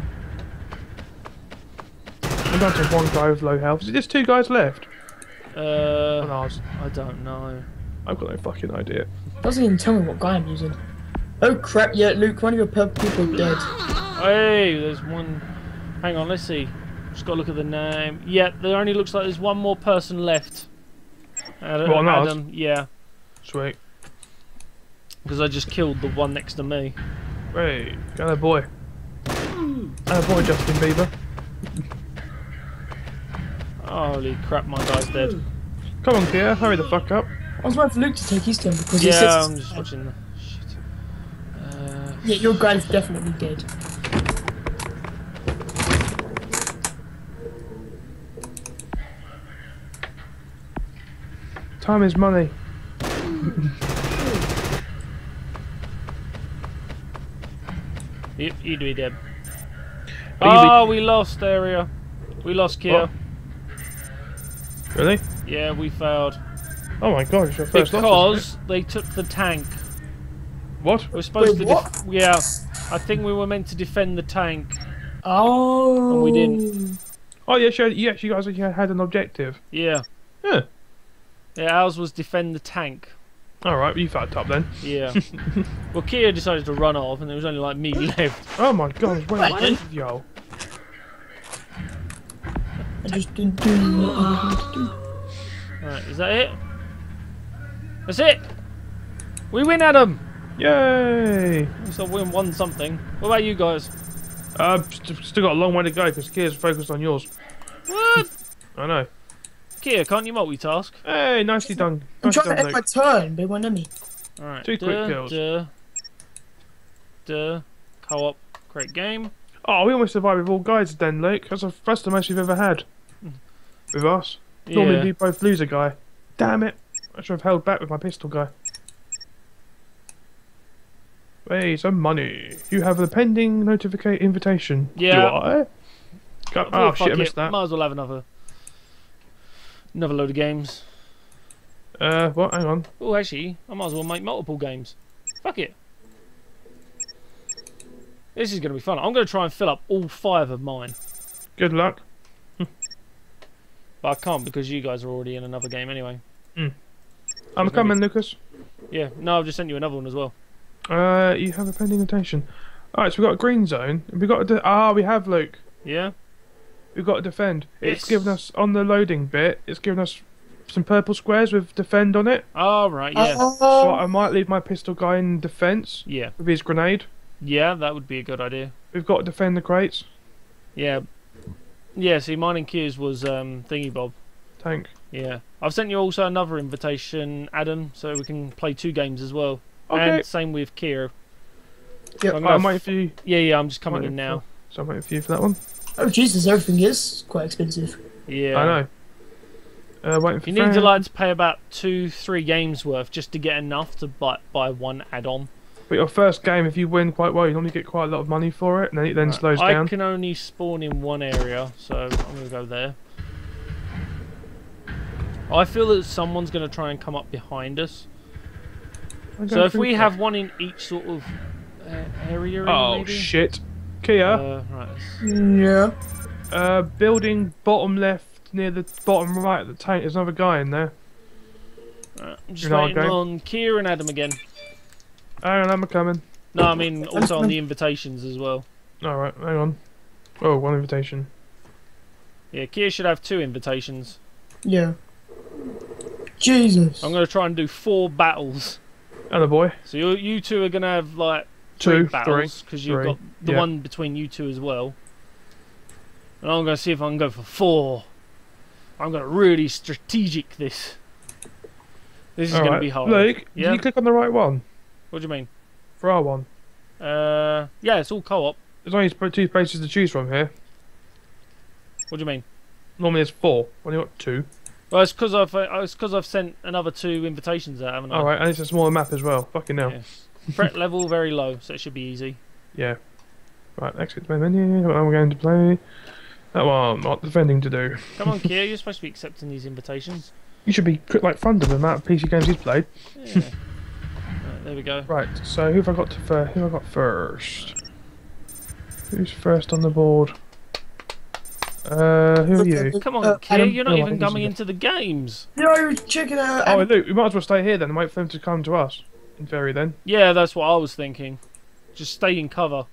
[SPEAKER 2] I'm down to one guy with low health. Is it just 2 guys left? On ours.
[SPEAKER 1] I don't know.
[SPEAKER 2] I've got no fucking idea.
[SPEAKER 3] Doesn't even tell me what guy I'm using. Oh crap! Yeah, Luke, one of your people are dead.
[SPEAKER 1] Hey, there's one. Hang on, let's see. Just got to look at the name. Yeah, there only looks like there's one more person left. Adam,
[SPEAKER 2] What, on ours?
[SPEAKER 1] yeah,
[SPEAKER 2] Sweet.
[SPEAKER 1] because I just killed the one next to me.
[SPEAKER 2] Hey, go boy. Boy, Justin Bieber.
[SPEAKER 1] Holy crap, my guy's dead.
[SPEAKER 2] Come on, Keir, hurry the fuck up.
[SPEAKER 3] I was waiting for Luke to take his turn because he
[SPEAKER 1] Yeah,
[SPEAKER 3] says.
[SPEAKER 1] I'm just watching the shit.
[SPEAKER 3] Yeah, your guy's definitely dead.
[SPEAKER 2] Time is money.
[SPEAKER 1] You'd be dead.
[SPEAKER 2] But you'd be-
[SPEAKER 1] Oh, we lost area. We lost Keir.
[SPEAKER 2] What? Really?
[SPEAKER 1] Yeah, we failed.
[SPEAKER 2] Oh my god, it's your first loss, isn't
[SPEAKER 1] Because they took the tank.
[SPEAKER 2] it? What?
[SPEAKER 1] We're supposed
[SPEAKER 3] Wait,
[SPEAKER 1] to.
[SPEAKER 3] what?
[SPEAKER 1] Yeah, I think we were meant to defend the tank.
[SPEAKER 3] Oh.
[SPEAKER 1] And we didn't.
[SPEAKER 2] Oh yeah, sure. You actually guys had an objective.
[SPEAKER 1] Yeah.
[SPEAKER 2] Huh.
[SPEAKER 1] Yeah, ours was defend the tank.
[SPEAKER 2] Alright, well, you fucked up then.
[SPEAKER 1] Yeah. Well, Keir decided to run off, and there was only like me left.
[SPEAKER 2] Oh my god, it's
[SPEAKER 3] Right,
[SPEAKER 2] both of y'all.
[SPEAKER 3] I just didn't do what I wanted to do.
[SPEAKER 1] Right, is that it? That's it. We win, Adam.
[SPEAKER 2] Yay!
[SPEAKER 1] So we won something. What about you guys?
[SPEAKER 2] Still got a long way to go because Keir's focused on yours.
[SPEAKER 1] What?
[SPEAKER 2] I know.
[SPEAKER 1] Keir, can't you multitask?
[SPEAKER 2] Hey, nicely done.
[SPEAKER 3] I'm
[SPEAKER 2] Nicely
[SPEAKER 3] trying to
[SPEAKER 2] done,
[SPEAKER 3] end my
[SPEAKER 2] Luke.
[SPEAKER 3] turn, but it won't let me.
[SPEAKER 1] All right.
[SPEAKER 2] 2 quick kills.
[SPEAKER 1] Co-op. Great game.
[SPEAKER 2] Oh, we almost survived with all guys then, Luke. That's the most we've ever had. With us. Normally we both lose a guy. Damn it. I should have held back with my pistol guy. Hey, some money. You have a pending invitation.
[SPEAKER 1] Yeah.
[SPEAKER 2] Do I? Oh shit, I missed that.
[SPEAKER 1] Might as well have another load of games.
[SPEAKER 2] What? Hang on.
[SPEAKER 1] Oh, actually, I might as well make multiple games. Fuck it. This is going to be fun. I'm going to try and fill up all 5 of mine.
[SPEAKER 2] Good luck.
[SPEAKER 1] But I can't because you guys are already in another game anyway.
[SPEAKER 2] I'm coming, Lucas.
[SPEAKER 1] Yeah, no, I've just sent you another one as well.
[SPEAKER 2] You have a pending invitation. Alright, so we've got a green zone. We got we have, Luke.
[SPEAKER 1] Yeah?
[SPEAKER 2] We've got to defend.
[SPEAKER 1] Yes.
[SPEAKER 2] It's given us, on the loading bit, it's given us some purple squares with defend on it.
[SPEAKER 1] Oh, right, yeah.
[SPEAKER 2] So I might leave my pistol guy in defence.
[SPEAKER 1] Yeah.
[SPEAKER 2] With his grenade.
[SPEAKER 1] Yeah, that would be a good idea.
[SPEAKER 2] We've got to defend the crates.
[SPEAKER 1] Yeah. Yeah, see, mine and Keir's was Thingy Bob.
[SPEAKER 2] Tank.
[SPEAKER 1] Yeah. I've sent you also another invitation, Adam, so we can play 2 games as well.
[SPEAKER 2] Okay.
[SPEAKER 1] And same with Keir.
[SPEAKER 3] Yep.
[SPEAKER 1] So
[SPEAKER 2] I'm waiting for you.
[SPEAKER 1] Yeah, I'm just coming in now.
[SPEAKER 2] So I'm waiting for you for that one.
[SPEAKER 3] Oh Jesus, everything is quite expensive.
[SPEAKER 1] Yeah.
[SPEAKER 2] I know. Waiting for
[SPEAKER 1] You need to pay about 2-3 games worth just to get enough to buy 1 add-on.
[SPEAKER 2] But your first game, if you win quite well, you normally get quite a lot of money for it, and then it then slows down.
[SPEAKER 1] I can only spawn in one area, so I'm going to go there. I feel that someone's going to try and come up behind us. So if we have one in each sort of area,
[SPEAKER 2] oh
[SPEAKER 1] maybe?
[SPEAKER 2] shit, Keir.
[SPEAKER 1] Right.
[SPEAKER 3] Yeah.
[SPEAKER 2] Building bottom left near the bottom right of the tank. There's another guy in there.
[SPEAKER 1] I'm just waiting on Keir and Adam again.
[SPEAKER 2] Hang on, I'm coming.
[SPEAKER 1] No, I mean also on the invitations as well.
[SPEAKER 2] Alright, hang on. Oh, 1 invitation.
[SPEAKER 1] Yeah, Keir should have 2 invitations.
[SPEAKER 3] Yeah. Jesus.
[SPEAKER 1] I'm going to try and do 4 battles.
[SPEAKER 2] And a boy.
[SPEAKER 1] So you 2 are going to have like
[SPEAKER 2] 2
[SPEAKER 1] battles because you've got the one between you 2 as well. And I'm going to see if I can go for 4. I'm going to really strategic this. This is going to be hard.
[SPEAKER 2] Luke, did you click on the right one?
[SPEAKER 1] What do you mean?
[SPEAKER 2] For our one.
[SPEAKER 1] Yeah, it's all co-op.
[SPEAKER 2] There's only 2 places to choose from here.
[SPEAKER 1] What do you mean?
[SPEAKER 2] Normally there's 4. Only got 2.
[SPEAKER 1] Well, it's because I've sent another 2 invitations out, haven't I?
[SPEAKER 2] Alright, and it's a smaller map as well. Fucking hell.
[SPEAKER 1] Yeah. Threat level very low, so it should be easy.
[SPEAKER 2] Yeah. Right, exit main menu. What am I going to play? That one, not defending to do.
[SPEAKER 1] Come on, Keir, you're supposed to be accepting these invitations.
[SPEAKER 2] You should be quick like thunder with the amount of PC games he's played.
[SPEAKER 1] Yeah. Right, there we go.
[SPEAKER 2] Right, so who have I got first? Who's first on the board? Who are you?
[SPEAKER 1] Come on, Keir,
[SPEAKER 3] Adam.
[SPEAKER 1] you're not
[SPEAKER 2] Oh, I
[SPEAKER 1] even
[SPEAKER 2] think this
[SPEAKER 1] coming
[SPEAKER 2] is
[SPEAKER 1] into the games.
[SPEAKER 3] No, check it out.
[SPEAKER 2] Oh, Luke, we might as well stay here then and wait for them to come to us. In theory, then.
[SPEAKER 1] Yeah, that's what I was thinking. Just stay in cover.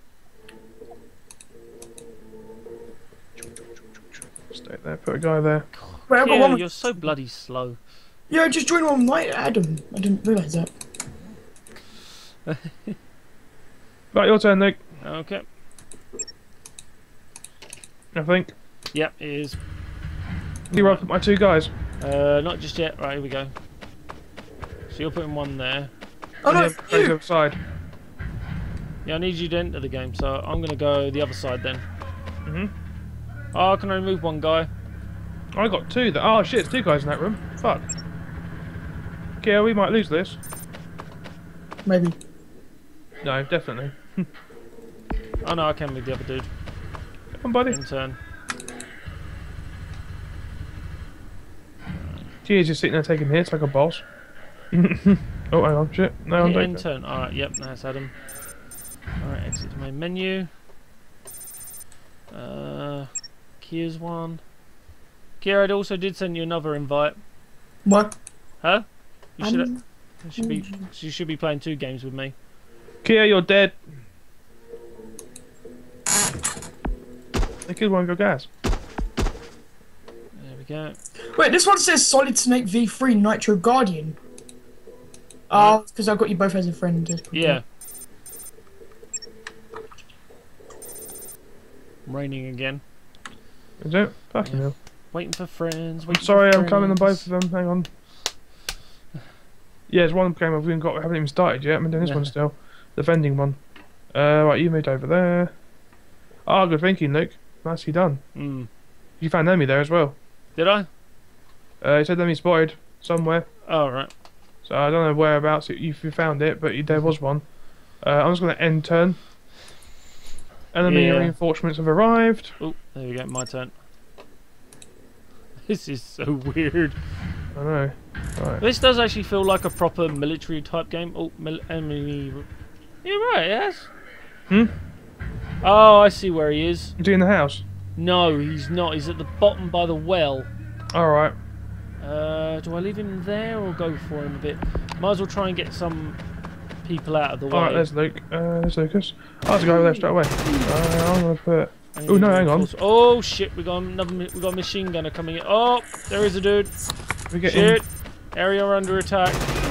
[SPEAKER 2] Stay there, put a guy there.
[SPEAKER 3] Wait, I've got
[SPEAKER 1] Keir,
[SPEAKER 3] one.
[SPEAKER 1] you're so bloody slow.
[SPEAKER 3] Yeah, just joined one night, Adam. I didn't realise that.
[SPEAKER 2] Right, your turn, Luke.
[SPEAKER 1] Okay.
[SPEAKER 2] I think.
[SPEAKER 1] Yep, it is.
[SPEAKER 2] You roll up my 2 guys.
[SPEAKER 1] Not just yet. Right, here we go. So you're putting one there.
[SPEAKER 3] Oh no,
[SPEAKER 2] Goes the
[SPEAKER 3] you!
[SPEAKER 2] other side.
[SPEAKER 1] Yeah, I need you to enter the game, so I'm going to go the other side then.
[SPEAKER 2] Mhm.
[SPEAKER 1] Oh, I can only move one guy.
[SPEAKER 2] I got 2 there. Oh shit, it's 2 guys in that room. Fuck. Okay, we might lose this.
[SPEAKER 3] Maybe.
[SPEAKER 2] No, definitely.
[SPEAKER 1] Oh no, I can move the other dude.
[SPEAKER 2] Come on, buddy.
[SPEAKER 1] In turn.
[SPEAKER 2] Keir's just sitting there taking hits like a boss. Oh, hang on, shit. No, I'm
[SPEAKER 1] Yeah,
[SPEAKER 2] taking
[SPEAKER 1] in
[SPEAKER 2] it.
[SPEAKER 1] turn. Alright, yep, that's Adam. Alright, exit to my menu. Keir's one. Keir, I also did send you another invite.
[SPEAKER 3] What?
[SPEAKER 1] Huh? You should be playing 2 games with me.
[SPEAKER 2] Keir, you're dead. They killed one of your guys.
[SPEAKER 1] There we go.
[SPEAKER 3] Wait, this one says Solid Snake V3 Nitro Guardian. Oh, it's because I've got you both as a friend.
[SPEAKER 1] Yeah. Raining again.
[SPEAKER 2] Is it? Fucking hell.
[SPEAKER 1] Waiting for friends.
[SPEAKER 2] I'm sorry, I'm coming on both of them. Hang on. Yeah, there's one game we haven't even started yet. I'm doing this one still. The vending one. Right, you moved over there. Oh, good thinking, Luke. Nicely done.
[SPEAKER 1] Hmm.
[SPEAKER 2] You found enemy there as well.
[SPEAKER 1] Did I?
[SPEAKER 2] He said enemy spotted somewhere.
[SPEAKER 1] Oh, right.
[SPEAKER 2] So I don't know whereabouts if you found it, but there was one. I'm just going to end turn. Enemy reinforcements have arrived.
[SPEAKER 1] Oh, there we go. My turn. This is so weird.
[SPEAKER 2] I know. Right.
[SPEAKER 1] This does actually feel like a proper military type game. Oh, enemy. You're right, yes?
[SPEAKER 2] Hmm?
[SPEAKER 1] Oh, I see where he is.
[SPEAKER 2] Is he in the house?
[SPEAKER 1] No, he's not. He's at the bottom by the well.
[SPEAKER 2] Alright.
[SPEAKER 1] Do I leave him there or go for him a bit? Might as well try and get some people out of the way.
[SPEAKER 2] Alright, there's Luke. There's Lucas. I have to go over there straight away. I'm going to put... Oh no, hang on.
[SPEAKER 1] Oh shit, we got a machine gunner coming in. Oh, there is a dude.
[SPEAKER 2] We get
[SPEAKER 1] Shit. Area under attack.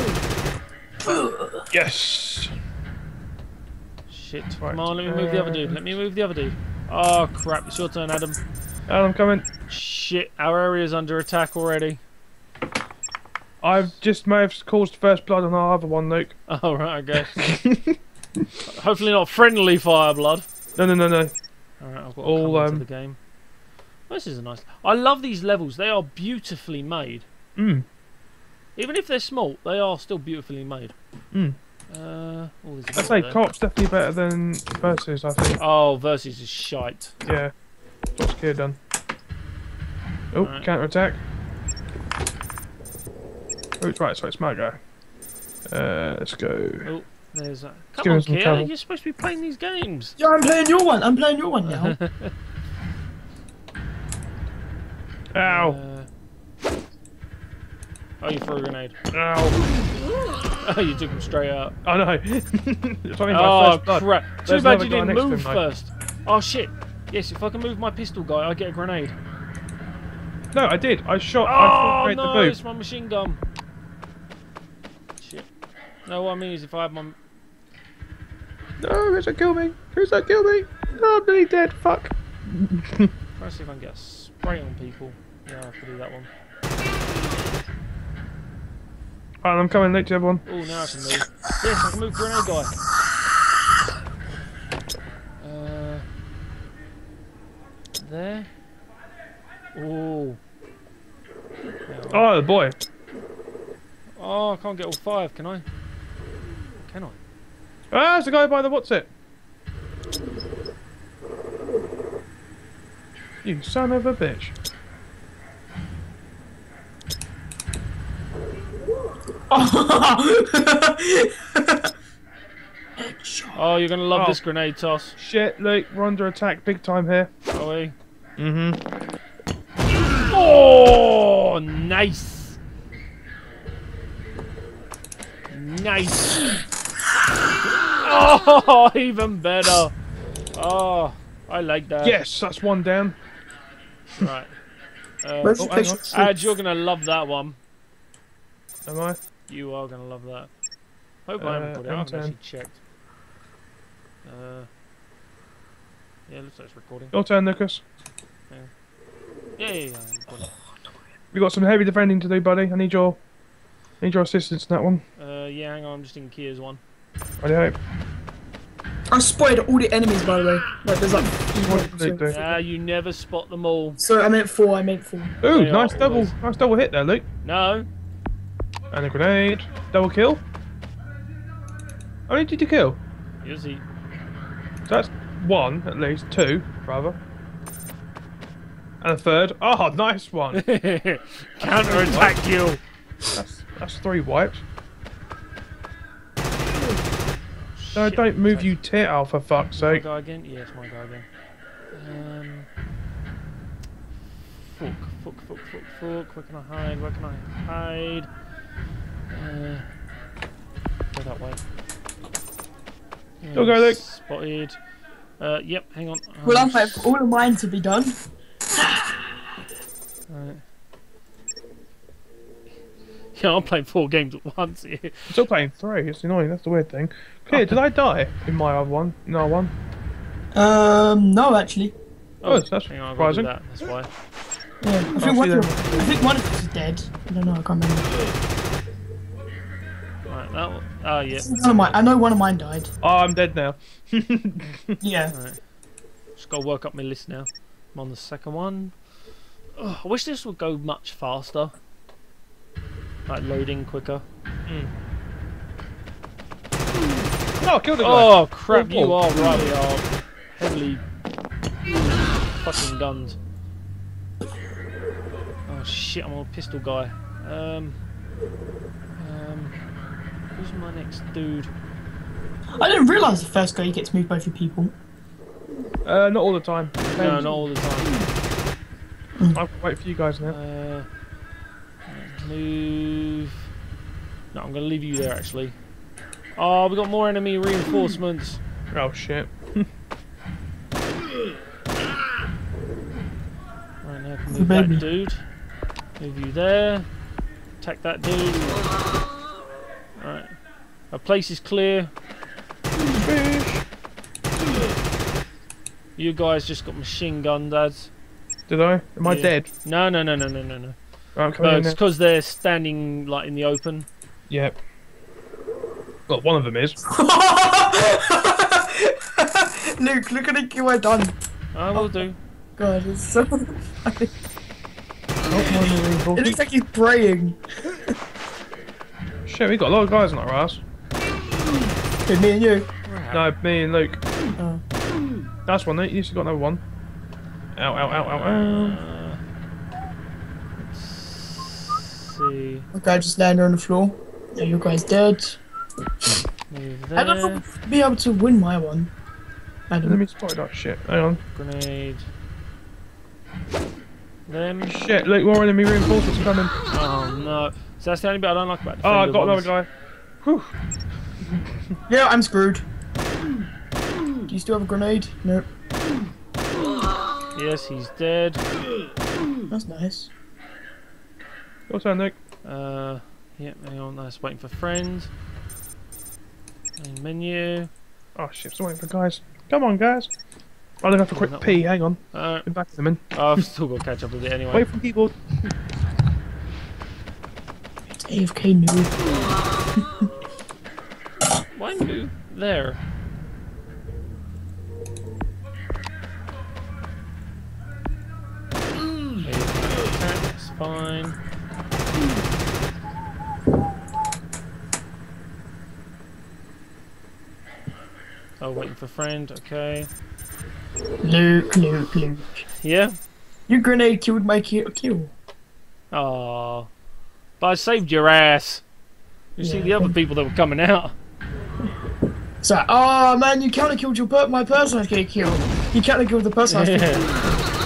[SPEAKER 2] Yes.
[SPEAKER 1] Shit.
[SPEAKER 2] Right.
[SPEAKER 1] Come on, let me move the other dude. Let me move the other dude. Oh crap, it's your turn, Adam.
[SPEAKER 2] Adam, coming.
[SPEAKER 1] Shit, our area's under attack already.
[SPEAKER 2] I've just may have caused first blood on our other one, Luke.
[SPEAKER 1] Oh right, I guess. Hopefully not friendly fire blood.
[SPEAKER 2] No.
[SPEAKER 1] Alright, I've got to come into the game. Oh, this is a nice... I love these levels. They are beautifully made.
[SPEAKER 2] Mm.
[SPEAKER 1] Even if they're small, they are still beautifully made.
[SPEAKER 2] Mm. I'd say co-op's definitely better than versus, I think.
[SPEAKER 1] Oh, versus is shite.
[SPEAKER 2] Yeah. What's Keir done? Oh,
[SPEAKER 1] right.
[SPEAKER 2] Counter attack. Oh, right, so it's my go. Let's go.
[SPEAKER 1] Oh, there's that.
[SPEAKER 2] Give
[SPEAKER 1] Come on,
[SPEAKER 2] him some
[SPEAKER 1] Keir,
[SPEAKER 2] trouble.
[SPEAKER 1] you're supposed to be playing these games.
[SPEAKER 3] Yeah, I'm playing your one. I'm playing your one now.
[SPEAKER 2] Ow!
[SPEAKER 1] Oh, you threw a grenade.
[SPEAKER 2] Ow!
[SPEAKER 1] Oh, you took him straight out.
[SPEAKER 2] I know. It's only my
[SPEAKER 1] Oh,
[SPEAKER 2] first blood.
[SPEAKER 1] crap. Too
[SPEAKER 2] There's
[SPEAKER 1] bad
[SPEAKER 2] another
[SPEAKER 1] you
[SPEAKER 2] guy
[SPEAKER 1] didn't
[SPEAKER 2] next to
[SPEAKER 1] move
[SPEAKER 2] him, though.
[SPEAKER 1] first. Oh, shit. Yes, if I can move my pistol guy, I get a grenade.
[SPEAKER 2] No, I did. I shot.
[SPEAKER 1] Oh,
[SPEAKER 2] I
[SPEAKER 1] no,
[SPEAKER 2] the
[SPEAKER 1] it's my machine gun. Shit. No, what I mean is if I had my...
[SPEAKER 2] No, Chris, kill me. Chris, kill me. No, I'm nearly dead. Fuck.
[SPEAKER 1] Try to see if I can get a spray on people. Yeah, I have to do that one.
[SPEAKER 2] Alright, I'm coming late to everyone.
[SPEAKER 1] Oh, now I can move. Yes, I can move grenade guy. There. Oh.
[SPEAKER 2] Oh, the boy.
[SPEAKER 1] Oh, I can't get all five, can I? Can I?
[SPEAKER 2] Ah, it's the guy by the what's it? You son of a bitch.
[SPEAKER 1] Oh, you're gonna love this grenade toss.
[SPEAKER 2] Shit, Luke, we're under attack big time here.
[SPEAKER 1] Are we?
[SPEAKER 2] Mm-hmm.
[SPEAKER 1] Oh, nice. Nice. Oh, even better. Oh, I like that.
[SPEAKER 2] Yes, that's one down.
[SPEAKER 1] Right.
[SPEAKER 3] Where's the picture?
[SPEAKER 1] Ad, you're gonna love that one.
[SPEAKER 2] Am I?
[SPEAKER 1] You are gonna love that. Hope I haven't put it. I haven't actually checked. Yeah, looks like it's recording.
[SPEAKER 2] Your turn, Lucas.
[SPEAKER 1] Yeah. I'm recording.
[SPEAKER 2] We got some heavy defending to do, buddy. I need your assistance in that one.
[SPEAKER 1] Yeah, hang on. I'm just in Keir's one.
[SPEAKER 2] Righty hope.
[SPEAKER 3] I spotted all the enemies, by the way. Like, there's like...
[SPEAKER 2] What did they do?
[SPEAKER 1] Yeah, you never spot them all.
[SPEAKER 3] Sorry, I meant four.
[SPEAKER 2] Ooh,
[SPEAKER 1] They
[SPEAKER 2] nice
[SPEAKER 1] are
[SPEAKER 2] double,
[SPEAKER 1] always-
[SPEAKER 2] nice double hit there, Luke.
[SPEAKER 1] No.
[SPEAKER 2] And a grenade. Double kill. How many did you kill?
[SPEAKER 1] You'll see.
[SPEAKER 2] So that's one, at least. Two, rather. And a third. Oh, nice one.
[SPEAKER 1] Counter attack kill.
[SPEAKER 2] That's three wipes. No, don't move, you tit out, for fuck's
[SPEAKER 1] My
[SPEAKER 2] sake.
[SPEAKER 1] guy again? Yeah, it's my guy again. Fuck. Where can I hide? Go that way.
[SPEAKER 2] Go, Luke.
[SPEAKER 1] Spotted. Yep, hang on.
[SPEAKER 3] Well, I'm waiting for all of mine to be done.
[SPEAKER 1] Right. Yeah, I'm playing 4 games at once here.
[SPEAKER 2] I'm still playing 3, it's annoying, that's the weird thing. Okay, did I die in my other one? In our one?
[SPEAKER 3] No, actually.
[SPEAKER 2] Oh, that's
[SPEAKER 1] hang on, I've got to do
[SPEAKER 2] surprising.
[SPEAKER 1] that. That's why.
[SPEAKER 3] Yeah, I think one of us is dead. I don't know, I can't remember.
[SPEAKER 1] Right, that one. Oh, yeah.
[SPEAKER 3] I know one of mine died.
[SPEAKER 2] Oh, I'm dead now.
[SPEAKER 3] Yeah.
[SPEAKER 1] Right. Just got to work up my list now. I'm on the second one. Ugh, I wish this would go much faster. Like loading quicker.
[SPEAKER 2] No, I killed a guy.
[SPEAKER 1] Oh crap, you are right, we are heavily fucking gunned. Oh shit, I'm a pistol guy. Who's my next dude?
[SPEAKER 3] I didn't realise the first guy you get to move both your people.
[SPEAKER 2] Not all the time.
[SPEAKER 1] No, not all the time.
[SPEAKER 2] I'll wait for you guys now.
[SPEAKER 1] Move. No, I'm going to leave you there actually. Oh, we got more enemy reinforcements.
[SPEAKER 2] Oh shit.
[SPEAKER 1] Right, now I can move that dude. Move you there. Attack that dude. Alright. Our place is clear.
[SPEAKER 2] Fish.
[SPEAKER 1] You guys just got machine gunned, dads.
[SPEAKER 2] Did I? Am I dead?
[SPEAKER 1] No.
[SPEAKER 2] Right, I'm coming
[SPEAKER 1] No,
[SPEAKER 2] in
[SPEAKER 1] it's because they're standing like in the open.
[SPEAKER 2] Yep. Well, one of them is.
[SPEAKER 3] Luke, look at the kill I done.
[SPEAKER 1] I will do.
[SPEAKER 3] God, it's so funny. It
[SPEAKER 2] It
[SPEAKER 3] looks like he's praying.
[SPEAKER 2] Shit, we got a lot of guys on our ass.
[SPEAKER 3] Okay, me and you.
[SPEAKER 2] No, me and Luke.
[SPEAKER 3] Oh.
[SPEAKER 2] That's one, you still got another one. Ow, ow, ow, ow, ow.
[SPEAKER 1] Let's see.
[SPEAKER 3] Okay, just landed on the floor. Yeah, you guys dead.
[SPEAKER 1] Move
[SPEAKER 3] I don't know
[SPEAKER 1] there.
[SPEAKER 3] if I'll be able to win my one. I
[SPEAKER 2] Let
[SPEAKER 3] don't
[SPEAKER 2] me spot that shit. Hang on.
[SPEAKER 1] Grenade. Them.
[SPEAKER 2] Shit, look, more enemy reinforcements are coming.
[SPEAKER 1] Oh no. So that's the only bit I don't like about the
[SPEAKER 2] Oh, I got
[SPEAKER 1] ones.
[SPEAKER 2] another guy. Whew.
[SPEAKER 3] Yeah, I'm screwed. Do you still have a grenade? Nope.
[SPEAKER 1] Yes, he's dead.
[SPEAKER 3] That's nice.
[SPEAKER 2] Your turn, Nick.
[SPEAKER 1] Yeah, hang on, that's waiting for friends. Main menu.
[SPEAKER 2] Oh shit, still waiting for guys. Come on, guys. I'm gonna have a quick pee, hang on. Been back to them in.
[SPEAKER 1] I've still got to catch up with it anyway.
[SPEAKER 2] Wait for keyboard.
[SPEAKER 3] It's AFK noob.
[SPEAKER 1] Why move there? That's fine. Oh, waiting for friend, okay.
[SPEAKER 3] Luke.
[SPEAKER 1] Yeah?
[SPEAKER 3] Your grenade killed my kill.
[SPEAKER 1] Oh, but I saved your ass. You see
[SPEAKER 3] Yeah,
[SPEAKER 1] the other people that were coming out.
[SPEAKER 3] It's like, oh man, you counter killed my person I was gonna kill. You counter killed the person I was gonna kill.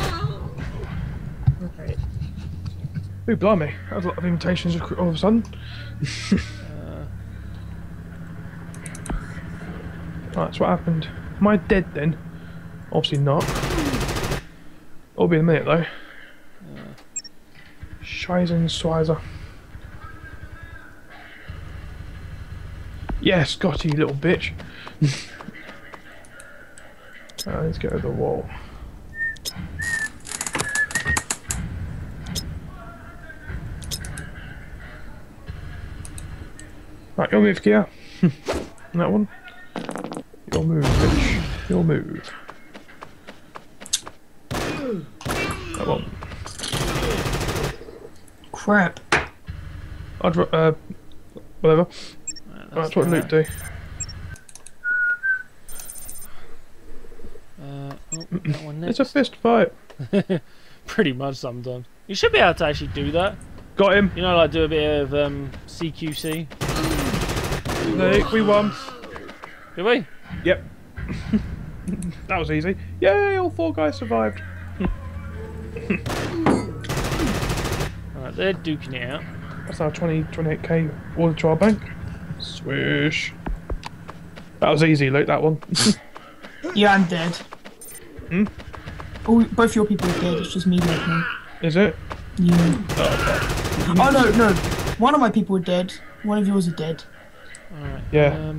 [SPEAKER 3] Right.
[SPEAKER 2] Ooh, blimey. That was a lot of invitations all of a sudden. Right, that's what happened. Am I dead then? Obviously not. It'll be in a minute though. Scheißen Schweizer. Yes, got you, little bitch. Let's get over the wall. Right, you'll move, Keir. That one. You'll move, bitch. You'll move. That one.
[SPEAKER 3] Crap.
[SPEAKER 2] I'd whatever. That's what Luke do.
[SPEAKER 1] That one next.
[SPEAKER 2] It's a fist fight.
[SPEAKER 1] Pretty much sometimes. You should be able to actually do that.
[SPEAKER 2] Got him.
[SPEAKER 1] You know, like do a bit of CQC.
[SPEAKER 2] Luke, we won.
[SPEAKER 1] Did we?
[SPEAKER 2] Yep. That was easy. Yay, all 4 guys survived.
[SPEAKER 1] Alright, they're duking it out.
[SPEAKER 2] That's our 28k order trial bank. Swish. That was easy, Luke, that one.
[SPEAKER 3] Yeah, I'm dead.
[SPEAKER 2] Hmm?
[SPEAKER 3] Oh, both your people are dead, it's just me left now.
[SPEAKER 2] Is it?
[SPEAKER 3] Yeah.
[SPEAKER 2] Oh,
[SPEAKER 3] Oh no. One of my people are dead. One of yours are dead.
[SPEAKER 1] Alright.
[SPEAKER 2] Yeah.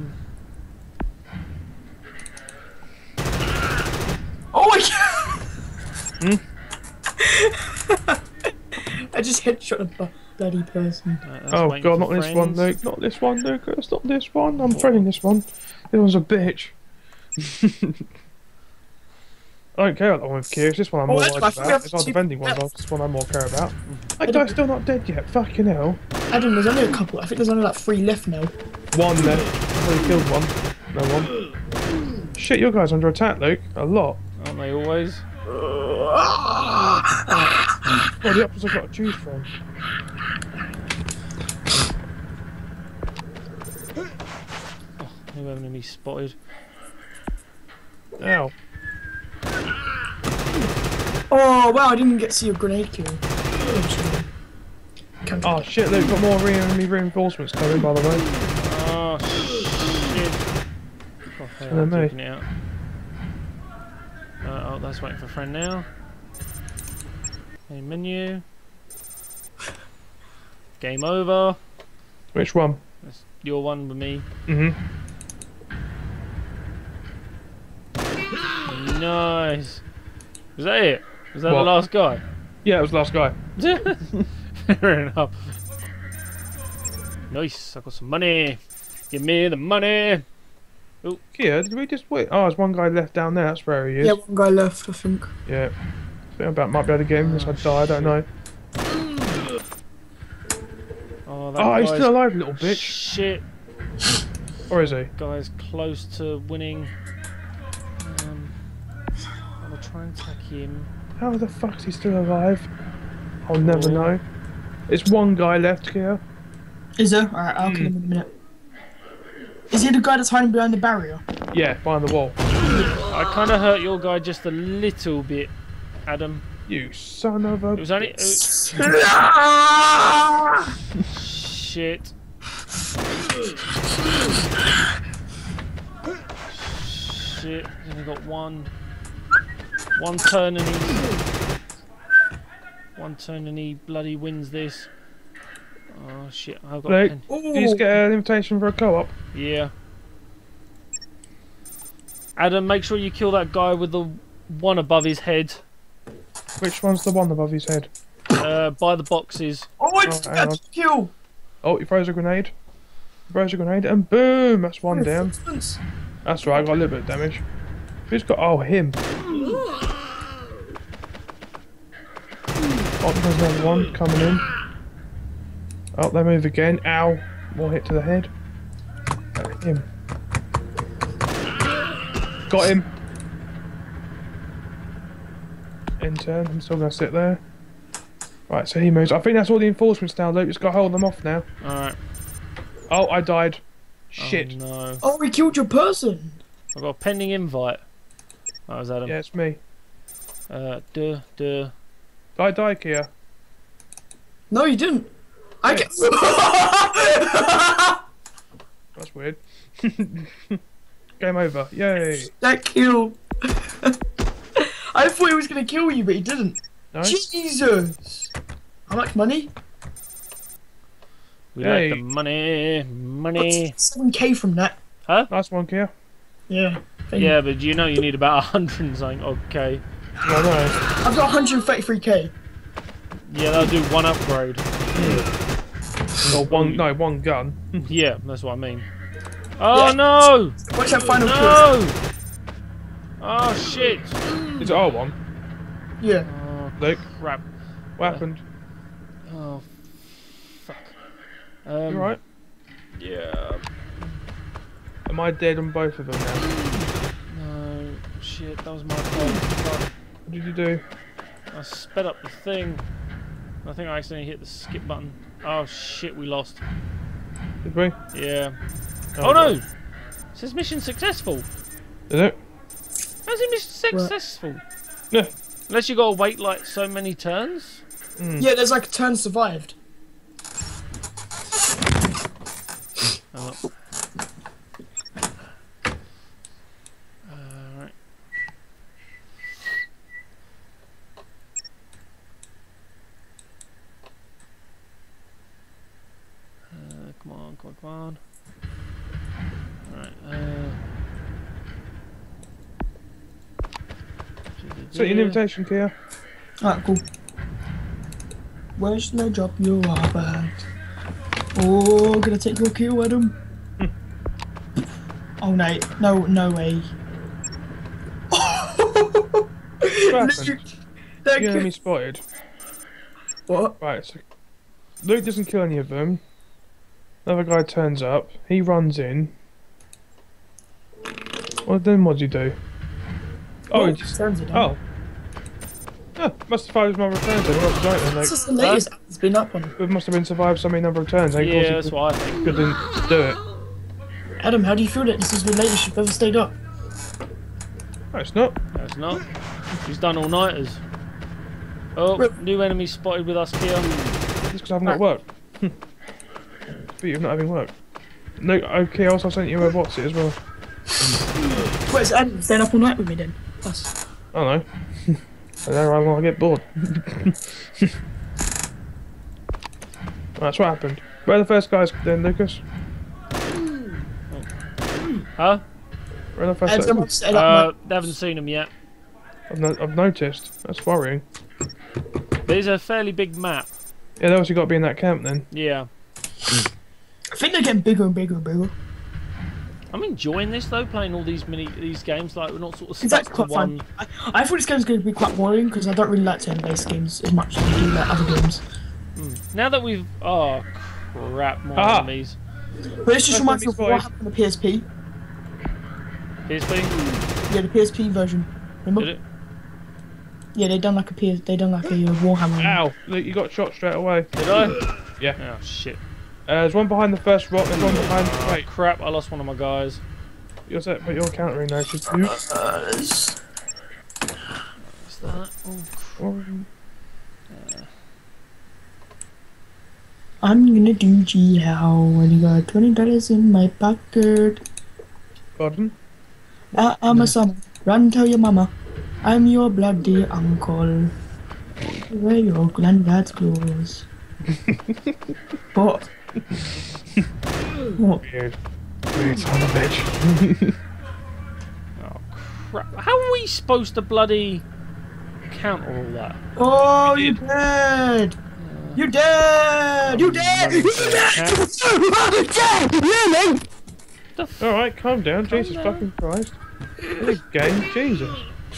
[SPEAKER 3] Oh my god!
[SPEAKER 2] Hmm?
[SPEAKER 3] I just headshot a bloody person.
[SPEAKER 2] Oh god, not this one, Luke. Not this one, Luke. It's not this one. I'm threading this one. This one's a bitch. I don't care about that one with Keir. It's this one I'm more worried
[SPEAKER 3] that's why
[SPEAKER 2] about. It's our defending one. It's this one I more care about. That guy's still not dead yet. Fucking hell.
[SPEAKER 3] Adam, there's only a couple. I think there's only like 3 left now.
[SPEAKER 2] One left. I've already killed one. No one. Shit, your guy's under attack, Luke. A lot.
[SPEAKER 1] Aren't they always?
[SPEAKER 2] Oh, the options I've got to choose from.
[SPEAKER 1] Who enemy spotted?
[SPEAKER 2] Ow.
[SPEAKER 3] Oh wow, I didn't get to see a grenade kill.
[SPEAKER 2] Oh shit, Luke, got more enemy reinforcements coming, by the way.
[SPEAKER 1] Oh shit. Okay,
[SPEAKER 2] And
[SPEAKER 1] I'm
[SPEAKER 2] then me.
[SPEAKER 1] taking it out. Oh, that's waiting for a friend now. Main menu. Game over.
[SPEAKER 2] Which one?
[SPEAKER 1] That's your one with me. Nice. Was that it? Was that
[SPEAKER 2] What?
[SPEAKER 1] the last guy?
[SPEAKER 2] Yeah, it was the last guy.
[SPEAKER 1] Fair enough. Nice, I got some money. Give me the money. Oh,
[SPEAKER 2] Keir, did we just wait? Oh, there's one guy left down there. That's where he is.
[SPEAKER 3] Yeah, one guy left, I think.
[SPEAKER 2] Yeah. I think I about might be able to get him unless I die. I don't know.
[SPEAKER 1] oh, that
[SPEAKER 2] Oh, he's
[SPEAKER 1] guy's-
[SPEAKER 2] still alive, little bitch.
[SPEAKER 1] Shit.
[SPEAKER 2] Or is he?
[SPEAKER 1] Guy's close to winning. I'll try and attack him.
[SPEAKER 2] How the fuck is he still alive? I'll never
[SPEAKER 1] Oh.
[SPEAKER 2] know. It's one guy left, Keir.
[SPEAKER 3] Is there? Alright, I'll kill him in a minute. Is he the guy that's hiding behind the barrier?
[SPEAKER 2] Yeah, behind the wall.
[SPEAKER 1] I kind of hurt your guy just a little bit, Adam.
[SPEAKER 2] You son of a...
[SPEAKER 1] It was only... Shit. Shit, he's only got one turn and he bloody wins this. Oh shit, I've got a
[SPEAKER 2] Luke,
[SPEAKER 1] pen.
[SPEAKER 2] did you just get an invitation for a co-op?
[SPEAKER 1] Yeah. Adam, make sure you kill that guy with the one above his head.
[SPEAKER 2] Which one's the one above his head?
[SPEAKER 1] By the boxes.
[SPEAKER 3] Oh, I
[SPEAKER 2] Oh,
[SPEAKER 3] just
[SPEAKER 2] hang
[SPEAKER 3] got
[SPEAKER 2] on.
[SPEAKER 3] to kill!
[SPEAKER 2] Oh, he throws a grenade. He throws a grenade and boom! That's one down. That's right, I got a little bit of damage. Who's got... Oh, him. Oh, there's another one coming in. Oh, they move again. Ow. More hit to the head. Him. Got him. End turn. I'm still going to sit there. Right, so he moves. I think that's all the enforcements now, Luke. Just got to hold them off now.
[SPEAKER 1] Alright.
[SPEAKER 2] Oh, I died. Shit.
[SPEAKER 1] Oh, no.
[SPEAKER 3] Oh, we killed your person!
[SPEAKER 1] I've got a pending invite. That was Adam.
[SPEAKER 2] Yeah, it's me.
[SPEAKER 1] Duh.
[SPEAKER 2] I died, Keir.
[SPEAKER 3] No, you didn't. I get.
[SPEAKER 2] That's weird. Game over. Yay.
[SPEAKER 3] That kill. I thought he was gonna kill you, but he didn't.
[SPEAKER 2] No?
[SPEAKER 3] Jesus! How much money?
[SPEAKER 1] We
[SPEAKER 2] Hey.
[SPEAKER 1] like the money. Money.
[SPEAKER 3] 7k from that.
[SPEAKER 2] Nice one, Keir.
[SPEAKER 3] Yeah. Thank
[SPEAKER 1] Yeah, but you know you need about 100 and something. Okay.
[SPEAKER 2] I know.
[SPEAKER 3] I've got 133k.
[SPEAKER 1] Yeah, that'll do one upgrade.
[SPEAKER 2] Got one gun.
[SPEAKER 1] Yeah, that's what I mean. Oh
[SPEAKER 3] Yeah.
[SPEAKER 1] no!
[SPEAKER 3] Watch that final kill.
[SPEAKER 1] No! Oh shit!
[SPEAKER 2] Is it R1?
[SPEAKER 3] Yeah.
[SPEAKER 1] Oh
[SPEAKER 2] Luke,
[SPEAKER 1] crap.
[SPEAKER 2] what happened?
[SPEAKER 1] Oh fuck.
[SPEAKER 2] You alright?
[SPEAKER 1] Yeah.
[SPEAKER 2] Am I dead on both of them now?
[SPEAKER 1] No. Shit, that was my fault. Fuck.
[SPEAKER 2] What did you do?
[SPEAKER 1] I sped up the thing. I think I accidentally hit the skip button. Oh shit, we lost.
[SPEAKER 2] Did we?
[SPEAKER 1] Yeah. Oh no! It says mission successful.
[SPEAKER 2] Did it?
[SPEAKER 1] How's it mission successful?
[SPEAKER 2] Yeah.
[SPEAKER 1] Unless you gotta wait like so many turns.
[SPEAKER 3] Yeah, there's like a turn survived.
[SPEAKER 1] Oh. Right. Come on. Alright,
[SPEAKER 2] So an invitation, Keir.
[SPEAKER 3] Alright, cool. Where should I drop you off at? Oh, gonna take your kill, Adam. Oh no, no way.
[SPEAKER 2] what happened?
[SPEAKER 3] Thank
[SPEAKER 2] You
[SPEAKER 3] you.
[SPEAKER 2] enemy spotted.
[SPEAKER 3] What?
[SPEAKER 2] Right, so Luke doesn't kill any of them. Another guy turns up. He runs in. What then? What do you do? Oh, he just.
[SPEAKER 3] Turns it
[SPEAKER 2] Oh. Yeah, must have survived my returns. Then must have done it.
[SPEAKER 3] This is the latest it's been up on.
[SPEAKER 2] It must have been survived so many number of turns.
[SPEAKER 1] Yeah, that's what I think.
[SPEAKER 2] Couldn't do it.
[SPEAKER 3] Adam, how do you feel that this is the latest you've ever stayed up?
[SPEAKER 2] No, it's not.
[SPEAKER 1] No, it's not. He's done all-nighters. Oh, new enemy spotted with us here.
[SPEAKER 2] It's because I haven't got work. But you're not having work. No, okay, I also sent you a what's it as well.
[SPEAKER 3] Wait, is Adam staying up all night with me then? Us.
[SPEAKER 2] I don't know. I don't know how long I get bored. That's what happened. Where are the first guys then, Lucas?
[SPEAKER 1] Huh?
[SPEAKER 2] Where are the first guys?
[SPEAKER 3] Stayed up
[SPEAKER 1] They haven't seen him yet.
[SPEAKER 2] I've noticed. That's worrying.
[SPEAKER 1] There's a fairly big map.
[SPEAKER 2] Yeah, they obviously got to be in that camp then.
[SPEAKER 1] Yeah.
[SPEAKER 3] I think they're getting bigger and bigger and bigger.
[SPEAKER 1] I'm enjoying this though, playing all these games. Like we're not sort of
[SPEAKER 3] It's actually
[SPEAKER 1] stuck to
[SPEAKER 3] quite
[SPEAKER 1] one.
[SPEAKER 3] fun. I thought this game's going to be quite boring because I don't really like turn-based games as much as I do like other games.
[SPEAKER 1] Now that we've crap, more
[SPEAKER 2] Ah.
[SPEAKER 1] enemies.
[SPEAKER 3] But this just reminds me of what happened on the PSP.
[SPEAKER 1] PSP.
[SPEAKER 3] Yeah, the PSP version. Remember?
[SPEAKER 1] Did it?
[SPEAKER 3] Yeah, they done like a Warhammer.
[SPEAKER 2] Ow! Look, you got shot straight away.
[SPEAKER 1] Did I?
[SPEAKER 2] Yeah.
[SPEAKER 1] Oh shit.
[SPEAKER 2] There's one behind the first rock. There's one behind. Wait,
[SPEAKER 1] Crap! I lost one of my guys.
[SPEAKER 2] you're set, but you're countering now. Just
[SPEAKER 1] What's that? Oh,
[SPEAKER 3] I'm gonna do G-How when you got $20 in my pocket.
[SPEAKER 2] pardon?
[SPEAKER 3] I'm a son. Run tell your mama. I'm your bloody uncle. Wear your granddad's clothes. What? What?
[SPEAKER 2] Weird. Weird son of a bitch.
[SPEAKER 1] crap! How are we supposed to bloody counter all that?
[SPEAKER 3] Oh, you're dead! You're dead! You're dead! You're dead! You're dead!
[SPEAKER 2] Alright, calm down. Jesus fucking Christ. Big game, Jesus.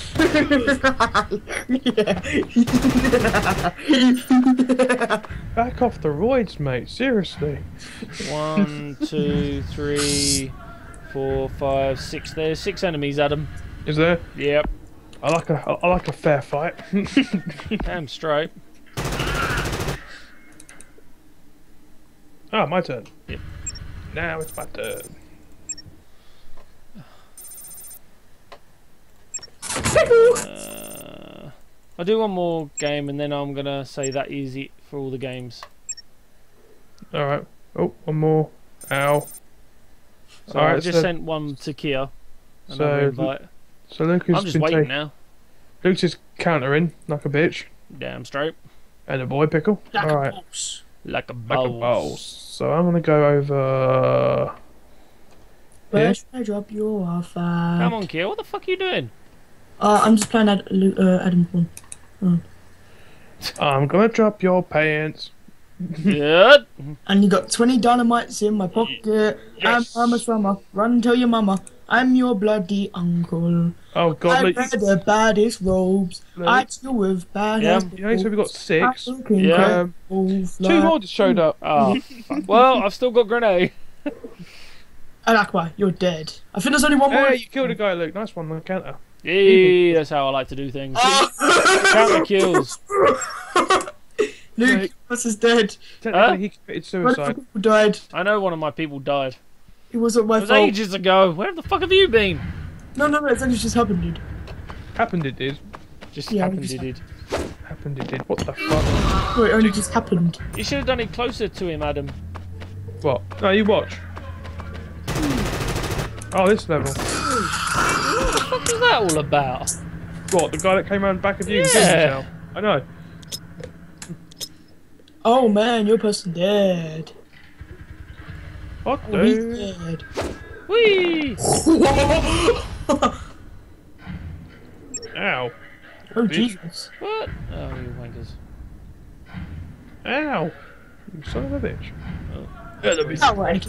[SPEAKER 2] Back off the roids, mate. Seriously.
[SPEAKER 1] 1, 2, 3, 4, 5, 6. There's 6 enemies, Adam.
[SPEAKER 2] Is there?
[SPEAKER 1] Yep.
[SPEAKER 2] I like a fair fight.
[SPEAKER 1] Damn straight.
[SPEAKER 2] Ah, my turn.
[SPEAKER 1] Yep.
[SPEAKER 2] Now it's my turn.
[SPEAKER 1] I'll do one more game and then I'm gonna say that easy for all the games.
[SPEAKER 2] Alright. Oh, one more. Ow.
[SPEAKER 1] So
[SPEAKER 2] Alright,
[SPEAKER 1] I just sent one to Keir. Another invite.
[SPEAKER 2] So Lucas
[SPEAKER 1] I'm just waiting now.
[SPEAKER 2] Luke's is countering like a bitch.
[SPEAKER 1] Damn straight.
[SPEAKER 2] And a boy pickle.
[SPEAKER 3] Like
[SPEAKER 2] Alright.
[SPEAKER 3] a boss.
[SPEAKER 1] Like a
[SPEAKER 2] Like
[SPEAKER 1] boss.
[SPEAKER 2] a boss. So I'm gonna go over.
[SPEAKER 3] Where should I drop you off at?
[SPEAKER 1] Come on, Keir. What the fuck are you doing?
[SPEAKER 3] I'm just playing Adam's one.
[SPEAKER 2] I'm gonna drop your pants.
[SPEAKER 1] Good.
[SPEAKER 3] And you got 20 dynamites in my pocket.
[SPEAKER 2] Yes.
[SPEAKER 3] I'm a summer. Run tell your mama. I'm your bloody uncle.
[SPEAKER 2] Oh god,
[SPEAKER 3] I
[SPEAKER 2] Luke.
[SPEAKER 3] wear the baddest robes.
[SPEAKER 2] Luke.
[SPEAKER 3] I deal with badass.
[SPEAKER 1] Yeah.
[SPEAKER 2] You know, so we've got 6.
[SPEAKER 1] Yeah.
[SPEAKER 2] Two more just showed up.
[SPEAKER 1] Oh, fuck. Well, I've still got grenade.
[SPEAKER 3] Alakwa, you're dead. I think there's only one more.
[SPEAKER 2] Hey, you killed a guy, Luke. Nice one, the counter.
[SPEAKER 1] Yeah, that's how I like to do things. Counter kills.
[SPEAKER 3] Luke, what's is dead.
[SPEAKER 2] Technically, he committed
[SPEAKER 3] One of
[SPEAKER 2] suicide.
[SPEAKER 3] the people died.
[SPEAKER 1] I know one of my people died.
[SPEAKER 3] It wasn't my
[SPEAKER 1] It was
[SPEAKER 3] fault.
[SPEAKER 1] ages ago. Where the fuck have you been?
[SPEAKER 3] No, it's only just happened, dude.
[SPEAKER 2] Happened it did.
[SPEAKER 1] Just
[SPEAKER 3] Yeah,
[SPEAKER 1] happened,
[SPEAKER 3] just-
[SPEAKER 1] it did.
[SPEAKER 2] Happened it did. What the fuck?
[SPEAKER 3] No, it only just happened.
[SPEAKER 1] You should have done it closer to him, Adam.
[SPEAKER 2] What? No, you watch. Oh, this level.
[SPEAKER 1] What the fuck is that all about?
[SPEAKER 2] What? The guy that came around back of you? and killed
[SPEAKER 1] Yeah.
[SPEAKER 2] himself? I know.
[SPEAKER 3] Oh man, your person dead.
[SPEAKER 2] What,
[SPEAKER 3] Oh, he's
[SPEAKER 2] dude?
[SPEAKER 3] dead.
[SPEAKER 1] Whee!
[SPEAKER 2] Ow.
[SPEAKER 3] Oh
[SPEAKER 2] Bitch.
[SPEAKER 3] Jesus.
[SPEAKER 1] What? Oh, you wankers.
[SPEAKER 2] Ow. You son of a bitch.
[SPEAKER 3] Oh, right.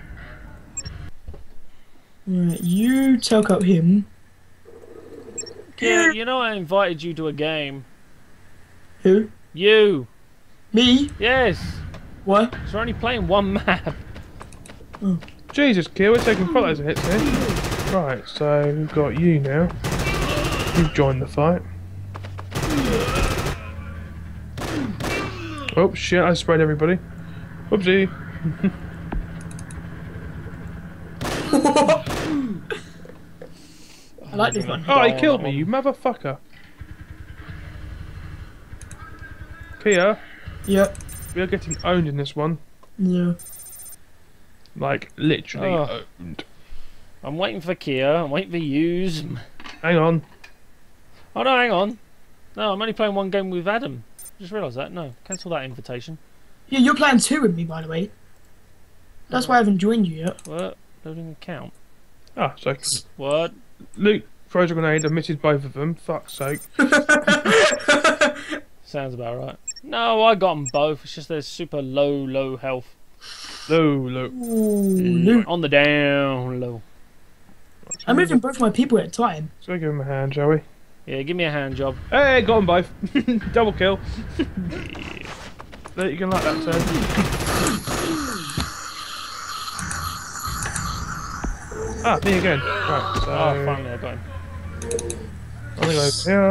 [SPEAKER 3] Right, you take out him.
[SPEAKER 1] Keir, you know I invited you to a game.
[SPEAKER 3] Who?
[SPEAKER 1] You.
[SPEAKER 3] Me?
[SPEAKER 1] Yes.
[SPEAKER 3] What?
[SPEAKER 1] So we're only playing one map.
[SPEAKER 2] Jesus, Keir, we're taking photos of hits here. Right, so we've got you now. You've joined the fight. Oh shit, I sprayed everybody. Whoopsie.
[SPEAKER 3] I like this one.
[SPEAKER 2] Oh, he killed me, you motherfucker. Keir,
[SPEAKER 3] Yep.
[SPEAKER 2] we are getting owned in this one.
[SPEAKER 3] Yeah.
[SPEAKER 2] Like, literally owned.
[SPEAKER 1] I'm waiting for Keir. I'm waiting for yous.
[SPEAKER 2] Hang on.
[SPEAKER 1] Oh no, hang on. No, I'm only playing one game with Adam. Just realised that. No, cancel that invitation.
[SPEAKER 3] Yeah, you're playing 2 with me, by the way. That's why I haven't joined you yet.
[SPEAKER 1] What? Loading account.
[SPEAKER 2] Ah, so
[SPEAKER 1] What?
[SPEAKER 2] Luke throws a grenade and misses both of them. Fuck's sake.
[SPEAKER 1] Sounds about right. No, I got them both. It's just they're super low health.
[SPEAKER 2] Low.
[SPEAKER 3] Ooh,
[SPEAKER 1] On the down low.
[SPEAKER 3] I'm moving both my people at a time.
[SPEAKER 2] So we give him a hand, shall we?
[SPEAKER 1] Yeah, give me a hand job.
[SPEAKER 2] Hey, got them both. Double kill. Luke, you can like that turn. Ah, me again. Right, so
[SPEAKER 1] Oh, finally I got him.
[SPEAKER 2] I'm gonna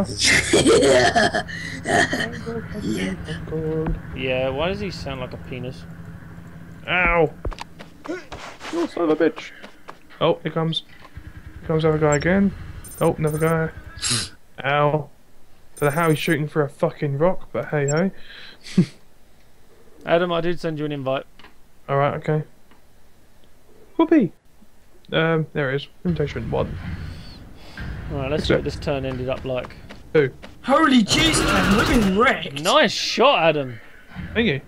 [SPEAKER 2] go here.
[SPEAKER 1] Yeah, why does he sound like a penis?
[SPEAKER 2] Ow! You son of a bitch! Oh, here comes. Here comes the other guy again. Oh, another guy. Ow. Don't know how he's shooting for a fucking rock, but hey ho.
[SPEAKER 1] Adam, I did send you an invite.
[SPEAKER 2] Alright, okay. Whoopee! There it is. Invitation 1.
[SPEAKER 1] Alright, let's see what this turn ended up like.
[SPEAKER 2] 2.
[SPEAKER 3] Holy Jesus, I'm living wrecked.
[SPEAKER 1] Nice shot, Adam.
[SPEAKER 2] Thank you.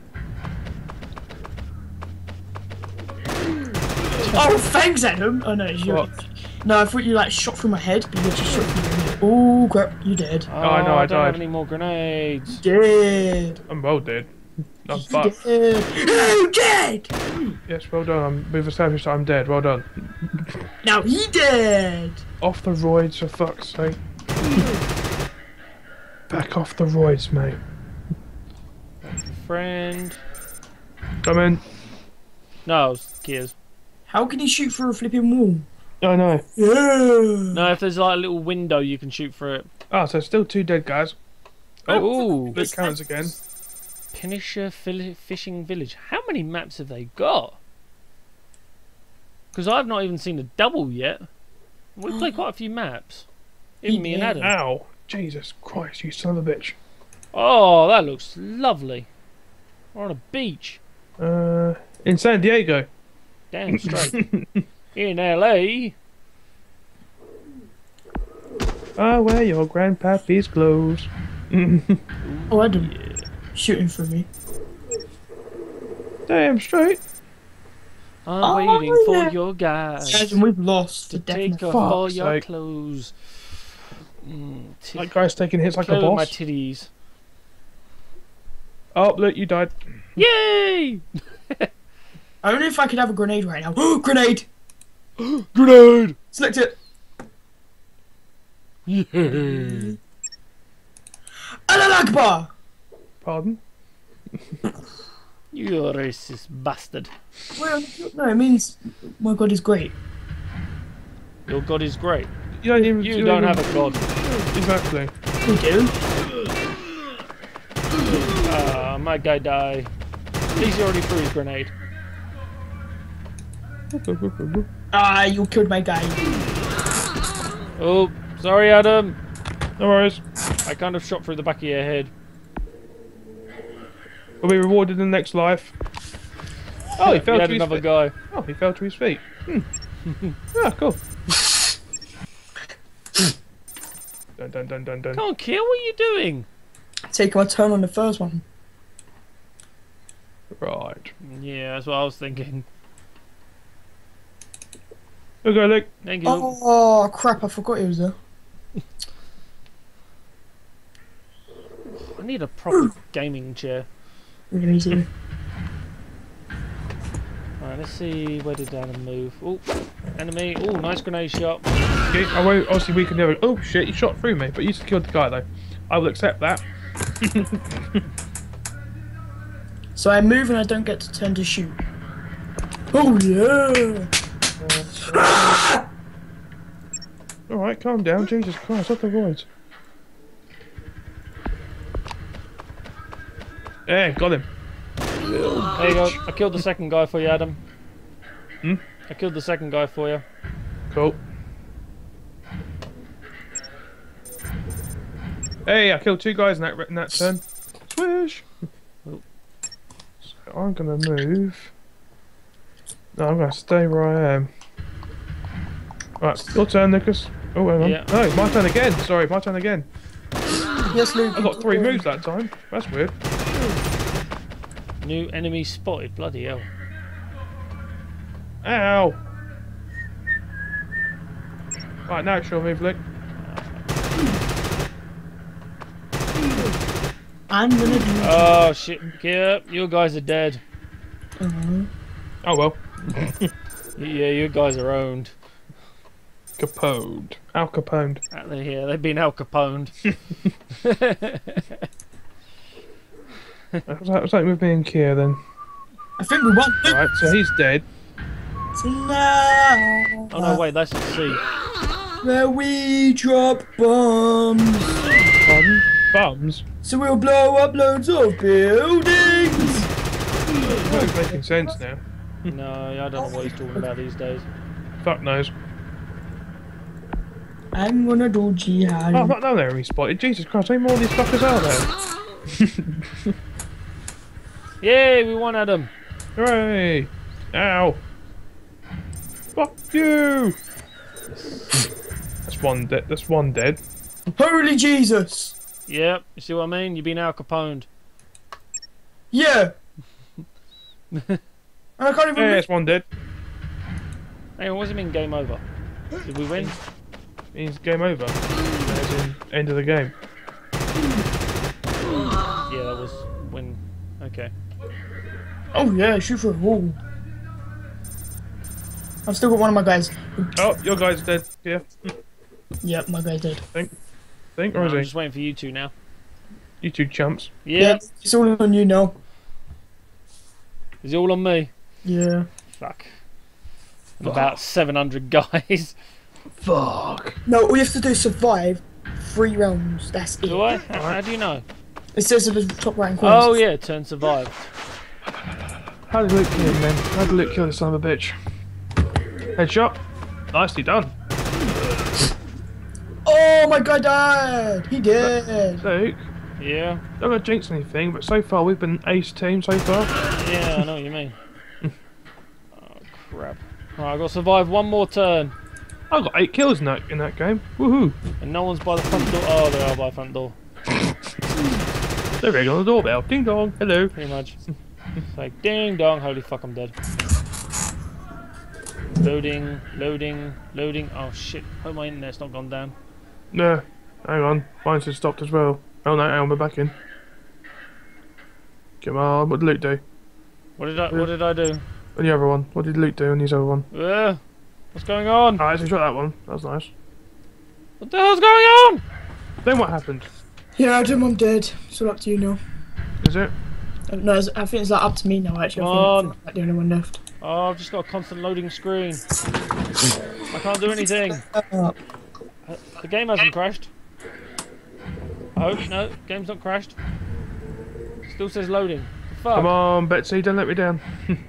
[SPEAKER 3] Oh, thanks, Adam. Oh no, you.
[SPEAKER 2] What?
[SPEAKER 3] No, I thought you like shot through my head, but you just shot through my head. Oh crap, you dead.
[SPEAKER 1] Oh,
[SPEAKER 2] I know, I
[SPEAKER 1] don't have
[SPEAKER 2] died.
[SPEAKER 1] any more grenades.
[SPEAKER 3] Dead.
[SPEAKER 2] I'm well dead. I'm
[SPEAKER 3] You
[SPEAKER 2] fucked.
[SPEAKER 3] dead. No, dead.
[SPEAKER 2] Yes, well done. We've established that I'm dead. Well done.
[SPEAKER 3] Now he dead.
[SPEAKER 2] Off the roids, for fuck's sake. Back off the roids, mate.
[SPEAKER 1] Friend.
[SPEAKER 2] Come in.
[SPEAKER 1] No, it's Keir's.
[SPEAKER 3] How can he shoot through a flipping wall?
[SPEAKER 2] I know.
[SPEAKER 3] Yeah.
[SPEAKER 1] No, if there's like a little window, you can shoot through it.
[SPEAKER 2] Ah, so still 2 dead guys.
[SPEAKER 1] Oh, ooh.
[SPEAKER 2] Luke counts again.
[SPEAKER 1] Pinisher Fishing Village. How many maps have they got? Because I've not even seen a double yet. We've played quite a few maps. Even me and Adam.
[SPEAKER 2] Ow. Jesus Christ, you son of a bitch.
[SPEAKER 1] Oh, that looks lovely. We're on a beach.
[SPEAKER 2] In San Diego.
[SPEAKER 1] Damn straight. In LA.
[SPEAKER 2] I wear your grandpappy's clothes.
[SPEAKER 3] Oh, Adam. Shooting for me.
[SPEAKER 2] Damn straight.
[SPEAKER 1] I'm waiting for your guys
[SPEAKER 3] Adam, we've lost.
[SPEAKER 1] to
[SPEAKER 3] For
[SPEAKER 1] take
[SPEAKER 3] definite.
[SPEAKER 1] off all
[SPEAKER 2] fuck's
[SPEAKER 1] your
[SPEAKER 2] sake.
[SPEAKER 1] clothes.
[SPEAKER 2] That guy's taking hits like a
[SPEAKER 1] Play with my
[SPEAKER 2] boss.
[SPEAKER 1] titties.
[SPEAKER 2] Oh, look, you died.
[SPEAKER 1] Yay!
[SPEAKER 3] I don't know if I could have a grenade right now. Oh, grenade!
[SPEAKER 1] Grenade!
[SPEAKER 3] Select it.
[SPEAKER 1] Yeah.
[SPEAKER 3] Allah Akbar!
[SPEAKER 2] Pardon?
[SPEAKER 1] You racist bastard.
[SPEAKER 3] Well, no, it means my God is great.
[SPEAKER 1] Your god is great.
[SPEAKER 2] You don't even.
[SPEAKER 1] You don't have a god.
[SPEAKER 2] Exactly.
[SPEAKER 3] We do.
[SPEAKER 1] My guy died. He's already threw his grenade.
[SPEAKER 3] Ah, you killed my guy.
[SPEAKER 1] Oh, sorry, Adam.
[SPEAKER 2] No worries.
[SPEAKER 1] I kind of shot through the back of your head.
[SPEAKER 2] We'll be rewarded in the next life. Oh, he fell
[SPEAKER 1] You
[SPEAKER 2] to
[SPEAKER 1] had
[SPEAKER 2] his
[SPEAKER 1] another
[SPEAKER 2] feet.
[SPEAKER 1] guy.
[SPEAKER 2] Oh, he fell to his feet. Ah, cool. Dun dun dun dun dun.
[SPEAKER 1] Come on, Keir, what are you doing?
[SPEAKER 3] Take my turn on the first one.
[SPEAKER 2] Right.
[SPEAKER 1] Yeah, that's what I was thinking.
[SPEAKER 2] Okay, look.
[SPEAKER 1] Thank you.
[SPEAKER 3] Oh crap! I forgot he was there.
[SPEAKER 1] I need a proper gaming chair.
[SPEAKER 3] Really easy.
[SPEAKER 1] I Right, let's see, where did Adam move? Oh, enemy. Oh, nice grenade shot.
[SPEAKER 2] Okay, I won't, obviously we can never. Oh shit, you shot through me, but you secured the guy though. I will accept that.
[SPEAKER 3] So I move and I don't get to turn to shoot. Oh yeah!
[SPEAKER 2] Alright, calm down, Jesus Christ, what the void? Yeah, got him.
[SPEAKER 1] There you go. I killed the second guy for you, Adam.
[SPEAKER 2] Hmm?
[SPEAKER 1] I killed the second guy for you.
[SPEAKER 2] Cool. Hey, I killed 2 guys in that turn. Swish!
[SPEAKER 1] Oh.
[SPEAKER 2] So I'm gonna move. No, I'm gonna stay where I am. Right, your turn, Nicholas. Oh, hang on.
[SPEAKER 1] Yeah.
[SPEAKER 2] No, my turn again. Sorry, my turn again.
[SPEAKER 3] Yes, Luke.
[SPEAKER 2] I got 3 moves that time. That's weird.
[SPEAKER 1] New enemy spotted. Bloody hell.
[SPEAKER 2] Ow! Right, now it's your move, Luke.
[SPEAKER 3] I'm gonna do.
[SPEAKER 1] Oh shit, Keir, you guys are dead.
[SPEAKER 2] Oh well.
[SPEAKER 1] Yeah, you guys are owned.
[SPEAKER 2] Caponed. Al Caponed.
[SPEAKER 1] Yeah, they've been Al Caponed.
[SPEAKER 2] What's that with me and Keir then?
[SPEAKER 3] I think we won.
[SPEAKER 2] Alright, so he's dead.
[SPEAKER 3] Tonight.
[SPEAKER 1] Oh no, wait, that's the sea.
[SPEAKER 3] Where we drop bombs.
[SPEAKER 2] Pardon? Bums?
[SPEAKER 3] So we'll blow up loads of buildings.
[SPEAKER 2] It's not making sense now.
[SPEAKER 1] No, I don't know what he's talking about these days.
[SPEAKER 2] Fuck knows.
[SPEAKER 3] I'm gonna do jihad.
[SPEAKER 2] Oh, I'm not down there, he spotted. Jesus Christ, how many more of these fuckers are there?
[SPEAKER 1] Yay, we won, Adam.
[SPEAKER 2] Hooray! Ow! Fuck you! That's one dead. That's one dead.
[SPEAKER 3] Holy Jesus!
[SPEAKER 1] Yep, you see what I mean? You've been Al Caponed.
[SPEAKER 3] Yeah. And I can't even.
[SPEAKER 2] Yeah, it's one dead.
[SPEAKER 1] Hang on, what does it mean game over? Did we win?
[SPEAKER 2] Means game over. As in end of the game.
[SPEAKER 1] Yeah, that was win. Okay.
[SPEAKER 3] Oh yeah, shoot for a wall. I've still got one of my guys.
[SPEAKER 2] Oh, your guy's dead. Yeah.
[SPEAKER 3] Yep, my guy's dead.
[SPEAKER 2] Think, or
[SPEAKER 1] I'm
[SPEAKER 2] is he?
[SPEAKER 1] just waiting for you two now.
[SPEAKER 2] You 2 chumps.
[SPEAKER 1] Yeah.
[SPEAKER 3] It's all on you now.
[SPEAKER 1] Is it all on me?
[SPEAKER 3] Yeah.
[SPEAKER 1] Fuck. And about 700 guys.
[SPEAKER 2] Fuck.
[SPEAKER 3] No, all you have to do is survive 3 rounds. That's it.
[SPEAKER 1] Do I? How do you know?
[SPEAKER 3] It says at the top right corner.
[SPEAKER 1] Oh yeah, turn survived.
[SPEAKER 2] How did Luke kill him then? How did Luke kill this son of a bitch? Headshot. Nicely done.
[SPEAKER 3] Oh, my guy died. He did.
[SPEAKER 2] Luke,
[SPEAKER 1] Yeah.
[SPEAKER 2] don't gonna jinx anything, but so far we've been ace team so far.
[SPEAKER 1] Yeah, I know what you mean. Oh crap. Right, I've got to survive one more turn.
[SPEAKER 2] I got 8 kills in that game. Woohoo!
[SPEAKER 1] And no one's by the front door. Oh, they are by the front door.
[SPEAKER 2] They're ringing on the doorbell. Ding dong. Hello.
[SPEAKER 1] Pretty much. It's like, ding dong, holy fuck, I'm dead. Loading, loading, loading. Oh shit, hope my internet's not gone down.
[SPEAKER 2] No, hang on. Mine's just stopped as well. Oh no, hang on, we're back in. Come on, what did Luke do?
[SPEAKER 1] What did I do?
[SPEAKER 2] And the other one. What did Luke do on his other one?
[SPEAKER 1] What's going on?
[SPEAKER 2] Alright, so he shot that one. That was nice.
[SPEAKER 1] What the hell's going on?
[SPEAKER 2] Then what happened?
[SPEAKER 3] Yeah, Adam, I'm dead. It's all up to you now.
[SPEAKER 2] Is it?
[SPEAKER 3] No, I think it's like up to me now, actually.
[SPEAKER 1] Come
[SPEAKER 3] I
[SPEAKER 1] on.
[SPEAKER 3] think I'm like the only one left.
[SPEAKER 1] Oh, I've just got a constant loading screen. I can't do anything. The game hasn't crashed. I hope no, game's not crashed. Still says loading. Fuck.
[SPEAKER 2] Come on, Betsy, don't let me down.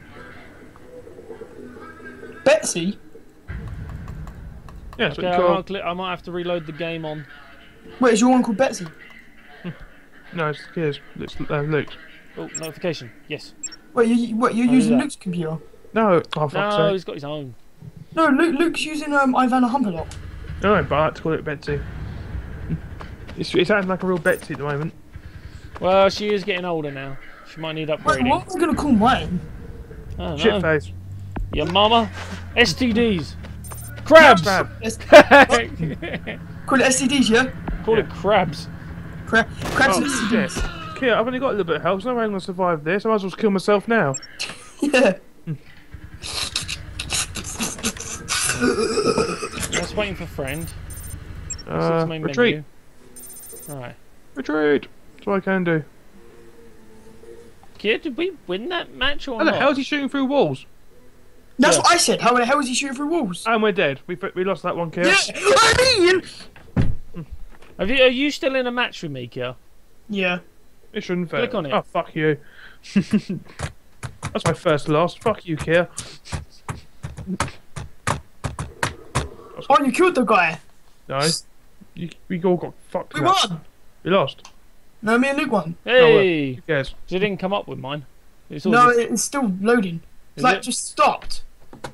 [SPEAKER 3] Betsy?
[SPEAKER 2] Yeah, that's
[SPEAKER 1] Okay,
[SPEAKER 2] what you call.
[SPEAKER 1] I might have to reload the game on.
[SPEAKER 3] Wait, is your one called Betsy?
[SPEAKER 2] No, it's Keir's. Luke's.
[SPEAKER 1] Oh, notification. Yes.
[SPEAKER 3] Wait, you're using Luke's computer?
[SPEAKER 2] No, oh fuck's
[SPEAKER 1] No,
[SPEAKER 2] sake.
[SPEAKER 1] he's got his own.
[SPEAKER 3] No, Luke's using Ivana Humpalot.
[SPEAKER 2] No, but I like to call it Betsy. It sounds like a real Betsy at the moment.
[SPEAKER 1] Well, she is getting older now. She might need
[SPEAKER 3] Wait,
[SPEAKER 1] upgrading.
[SPEAKER 3] what was I gonna call mine?
[SPEAKER 1] I don't know.
[SPEAKER 2] Shitface.
[SPEAKER 1] Your mama. STDs. Crabs.
[SPEAKER 2] Crab.
[SPEAKER 3] Call it STDs, yeah?
[SPEAKER 1] Call it crabs.
[SPEAKER 3] Crabs and
[SPEAKER 2] Oh, shit.
[SPEAKER 3] STDs.
[SPEAKER 2] Keir, I've only got a little bit of health, so I'm going to survive this. I might as well kill myself now.
[SPEAKER 3] Yeah.
[SPEAKER 1] Just waiting for friend.
[SPEAKER 2] Retreat.
[SPEAKER 1] Alright.
[SPEAKER 2] Retreat. That's what I can do.
[SPEAKER 1] Keir, did we win that match or
[SPEAKER 2] How
[SPEAKER 1] not?
[SPEAKER 2] the hell is he shooting through walls?
[SPEAKER 3] That's what I said. How the hell is he shooting through walls?
[SPEAKER 2] And we're dead. We lost that one, Keir.
[SPEAKER 3] Yeah, I mean.
[SPEAKER 1] Are you still in a match with me, Keir?
[SPEAKER 3] Yeah.
[SPEAKER 2] It shouldn't fail.
[SPEAKER 1] Click on it.
[SPEAKER 2] Oh, fuck you. That's my first loss. Fuck you, Keir.
[SPEAKER 3] Oh, you killed the guy.
[SPEAKER 2] No. We all got fucked.
[SPEAKER 3] We won.
[SPEAKER 2] We lost.
[SPEAKER 3] No, me and Luke won.
[SPEAKER 1] Hey!
[SPEAKER 2] Who cares?
[SPEAKER 1] It didn't come up with mine. It's all
[SPEAKER 3] No,
[SPEAKER 1] just...
[SPEAKER 3] it's still loading. It's
[SPEAKER 1] Is
[SPEAKER 3] like
[SPEAKER 1] it?
[SPEAKER 3] just stopped.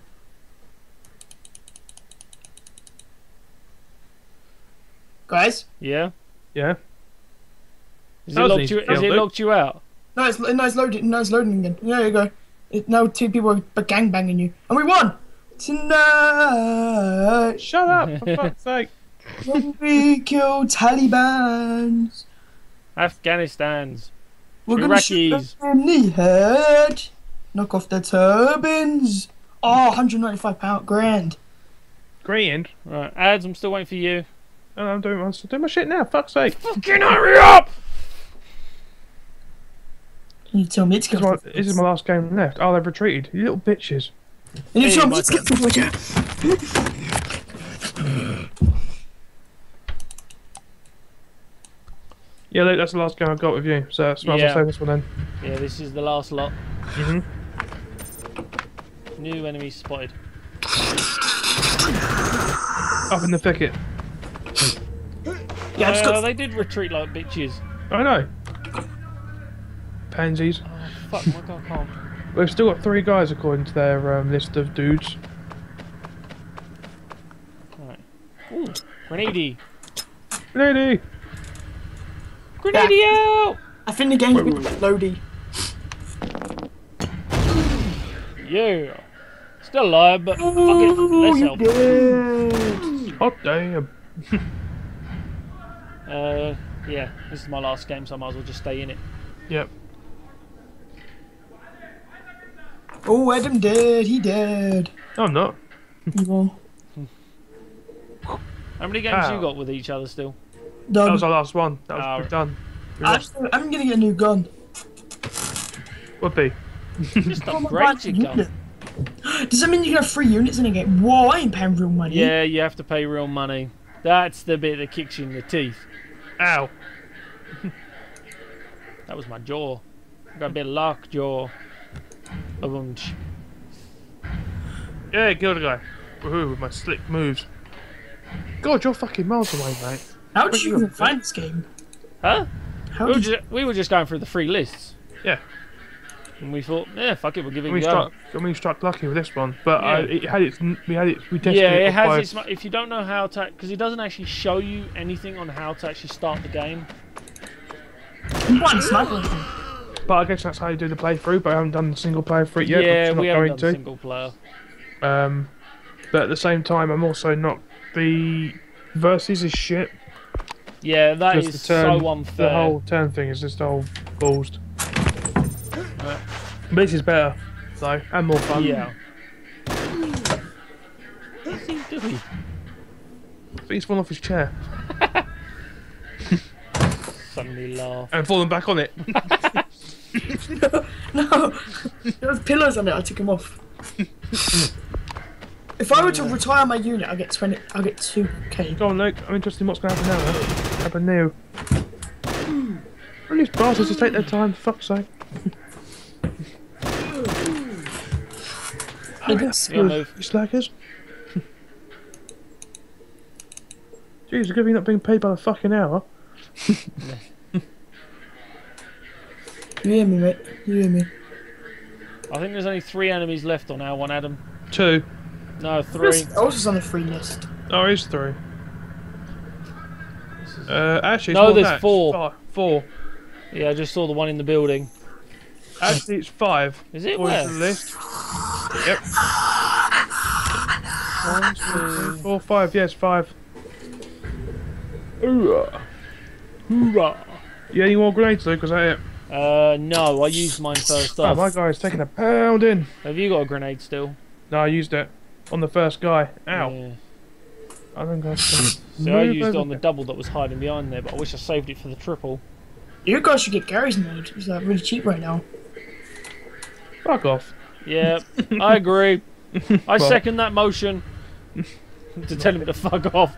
[SPEAKER 3] Guys?
[SPEAKER 2] Yeah.
[SPEAKER 1] Has it
[SPEAKER 2] That was
[SPEAKER 1] locked
[SPEAKER 2] easy.
[SPEAKER 1] you, has it locked you out?
[SPEAKER 3] No, it's loading. No, it's loading again. There you go. Now 2 people are gangbanging you, and we won tonight.
[SPEAKER 2] Shut up, for fuck's sake.
[SPEAKER 3] When we kill Taliban's,
[SPEAKER 1] Afghanistan's.
[SPEAKER 3] we're gonna shoot
[SPEAKER 1] Iraqis.
[SPEAKER 3] them in the head. Knock off their turbans. Oh, £195 grand.
[SPEAKER 2] Grand.
[SPEAKER 1] Right, ads, I'm still waiting for you.
[SPEAKER 2] Oh, I'm doing my shit now, fuck's sake.
[SPEAKER 1] Fucking hurry up!
[SPEAKER 3] Can you tell me to get
[SPEAKER 2] This is my last game left. Oh, they've retreated. You little bitches.
[SPEAKER 3] Can you
[SPEAKER 1] Hey,
[SPEAKER 3] tell me
[SPEAKER 1] my
[SPEAKER 3] to get forward?
[SPEAKER 2] Yeah, Luke, that's the last game I've got with you. So might as well
[SPEAKER 1] Yeah.
[SPEAKER 2] save this one then.
[SPEAKER 1] Yeah, this is the last lot.
[SPEAKER 2] Mm-hmm.
[SPEAKER 1] New enemy spotted.
[SPEAKER 2] Up in the thicket.
[SPEAKER 3] Yeah, I just got.
[SPEAKER 1] They did retreat like bitches.
[SPEAKER 2] I know. Pansies.
[SPEAKER 1] Oh, fuck, my god, I can't.
[SPEAKER 2] We've still got 3 guys according to their list of dudes.
[SPEAKER 1] Right. Ooh, grenade.
[SPEAKER 2] Lady!
[SPEAKER 1] Grenade out!
[SPEAKER 3] I think the game's been loady.
[SPEAKER 1] Yeah. Still alive, but fuck it, let's help.
[SPEAKER 2] Oh, damn.
[SPEAKER 1] Yeah, this is my last game, so I might as well just stay in it.
[SPEAKER 2] Yep.
[SPEAKER 3] Oh, Adam dead. He dead.
[SPEAKER 2] No, I'm not.
[SPEAKER 3] Evil.
[SPEAKER 1] How many games
[SPEAKER 2] Ow.
[SPEAKER 1] you got with each other still?
[SPEAKER 2] That
[SPEAKER 3] Done.
[SPEAKER 2] was our last one. That was
[SPEAKER 1] Oh.
[SPEAKER 2] we're done. We lost.
[SPEAKER 3] I'm gonna get a new gun.
[SPEAKER 2] Would be.
[SPEAKER 1] Just upgrade your gun.
[SPEAKER 3] Does that mean you can have 3 units in a game? Whoa, I ain't paying real money.
[SPEAKER 1] Yeah, you have to pay real money. That's the bit that kicks you in the teeth.
[SPEAKER 2] Ow.
[SPEAKER 1] That was my jaw. Got a bit of luck, jaw. Boom.
[SPEAKER 2] Yeah, killed a guy. Woohoo, with my slick moves. God, you're fucking miles away, mate.
[SPEAKER 3] How did you even find this game?
[SPEAKER 1] Huh?
[SPEAKER 3] How
[SPEAKER 1] We were,
[SPEAKER 3] did you...
[SPEAKER 1] we were just going through the free lists.
[SPEAKER 2] Yeah.
[SPEAKER 1] And we thought, yeah, fuck it, we'll give it a
[SPEAKER 2] We
[SPEAKER 1] go.
[SPEAKER 2] struck lucky with this one, but
[SPEAKER 1] Yeah.
[SPEAKER 2] we tested
[SPEAKER 1] Yeah,
[SPEAKER 2] it.
[SPEAKER 1] it
[SPEAKER 2] on
[SPEAKER 1] has
[SPEAKER 2] five.
[SPEAKER 1] its... If you don't know how to... Because it doesn't actually show you anything on how to actually start the game.
[SPEAKER 3] One sniper.
[SPEAKER 2] But I guess that's how you do the playthrough, but I haven't done the single player for it yet.
[SPEAKER 1] Yeah,
[SPEAKER 2] which I'm
[SPEAKER 1] we
[SPEAKER 2] not
[SPEAKER 1] haven't
[SPEAKER 2] going
[SPEAKER 1] done
[SPEAKER 2] to.
[SPEAKER 1] single player.
[SPEAKER 2] But at the same time, I'm also not. The versus is shit.
[SPEAKER 1] Yeah, that
[SPEAKER 2] Just
[SPEAKER 1] is
[SPEAKER 2] the turn,
[SPEAKER 1] so unfair.
[SPEAKER 2] The whole turn thing is just all balls. But this is better, though, and more fun.
[SPEAKER 1] Yeah. What's he doing?
[SPEAKER 2] But he's fallen off his chair
[SPEAKER 1] Suddenly laugh.
[SPEAKER 2] and fallen back on it.
[SPEAKER 3] No, there was pillows on it. I took them off. If I were to retire my unit, I get 20. I get 2k.
[SPEAKER 2] Go on, Luke. I'm interested in what's going to happen now. Happen now. These bastards just take their time. For fuck's sake.
[SPEAKER 1] Yeah, move.
[SPEAKER 2] You slackers. Jeez, you're not being paid by the fucking hour.
[SPEAKER 3] You hear me, mate? You hear me?
[SPEAKER 1] I think there's only 3 enemies left on our one, Adam.
[SPEAKER 2] 2.
[SPEAKER 1] No, 3.
[SPEAKER 3] I was just on the free list.
[SPEAKER 2] Oh, it is 3. Actually, it's
[SPEAKER 1] No,
[SPEAKER 2] more than
[SPEAKER 1] there's
[SPEAKER 2] that.
[SPEAKER 1] 4.
[SPEAKER 2] 4.
[SPEAKER 1] Yeah, I just saw the one in the building.
[SPEAKER 2] Actually, it's 5.
[SPEAKER 1] Is it?
[SPEAKER 2] According
[SPEAKER 1] Where?
[SPEAKER 2] to the list. Yep.
[SPEAKER 1] 1, 2...
[SPEAKER 2] 4, 5. Yes, 5.
[SPEAKER 1] Hoorah! Hoorah!
[SPEAKER 2] You any more grenades, Luke? Was that it?
[SPEAKER 1] No, I used mine first
[SPEAKER 2] Oh,
[SPEAKER 1] off.
[SPEAKER 2] my guy's taking a pounding.
[SPEAKER 1] Have you got a grenade still?
[SPEAKER 2] No, I used it. On the first guy. Ow.
[SPEAKER 1] Yeah.
[SPEAKER 2] I think I
[SPEAKER 1] So I used it on the double that was hiding behind there, but I wish I saved it for the triple.
[SPEAKER 3] You guys should get Gary's mode. It's like really cheap right now.
[SPEAKER 2] Fuck off.
[SPEAKER 1] Yeah, I agree. I second that motion. To tell him to fuck off.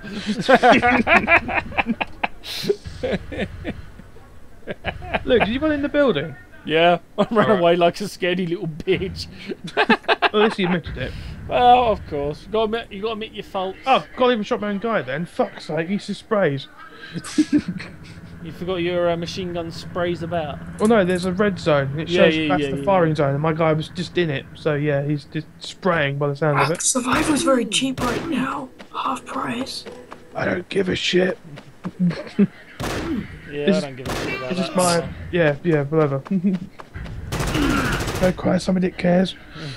[SPEAKER 2] Look, did you run in the building?
[SPEAKER 1] Yeah, I ran
[SPEAKER 2] Alright.
[SPEAKER 1] away like a scaredy little bitch.
[SPEAKER 2] At least you admitted it.
[SPEAKER 1] Well, of course. You gotta admit your fault.
[SPEAKER 2] Oh, God, even shot my own guy then. Fuck's sake, he just sprays.
[SPEAKER 1] You forgot your machine gun sprays about.
[SPEAKER 2] Well, no, there's a red zone. It shows that's the firing zone, and my guy was just in it. So, yeah, he's just spraying by the sound of it.
[SPEAKER 3] Survivor's very cheap right now. Half price.
[SPEAKER 2] I don't give a shit.
[SPEAKER 1] Yeah, I don't give a shit about
[SPEAKER 2] This
[SPEAKER 1] that.
[SPEAKER 2] is my... Yeah, whatever. Don't cry, somebody that cares.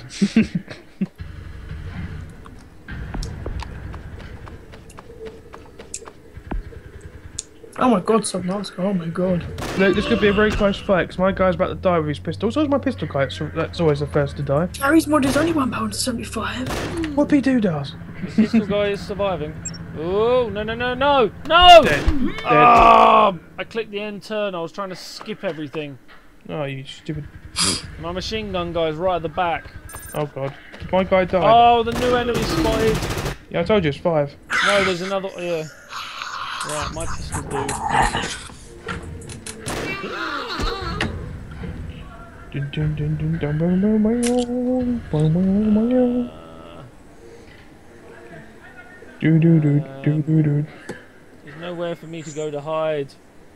[SPEAKER 3] Oh my god, something else. Oh my god.
[SPEAKER 2] Look, this could be a very close fight, because my guy's about to die with his pistol. So is my pistol guy, so that's always the first to die.
[SPEAKER 3] Gary's mod is only £1.75.
[SPEAKER 2] What he does?
[SPEAKER 1] Pistol guy is surviving. Oh, no, no, no, no! No!
[SPEAKER 2] Dead.
[SPEAKER 1] Oh, I clicked the end turn. I was trying to skip everything.
[SPEAKER 2] Oh, you stupid...
[SPEAKER 1] My machine gun guy's right at the back.
[SPEAKER 2] Oh, God. My guy died.
[SPEAKER 1] Oh, the new enemy spotted.
[SPEAKER 2] Yeah, I told you it's 5.
[SPEAKER 1] No, there's another. Yeah. Right, my pistol dude.
[SPEAKER 2] Dun, dun, dun, dun, dun, dun, dun, dun, dun, dun, dun. Do do do do do do.
[SPEAKER 1] There's nowhere for me to go to hide.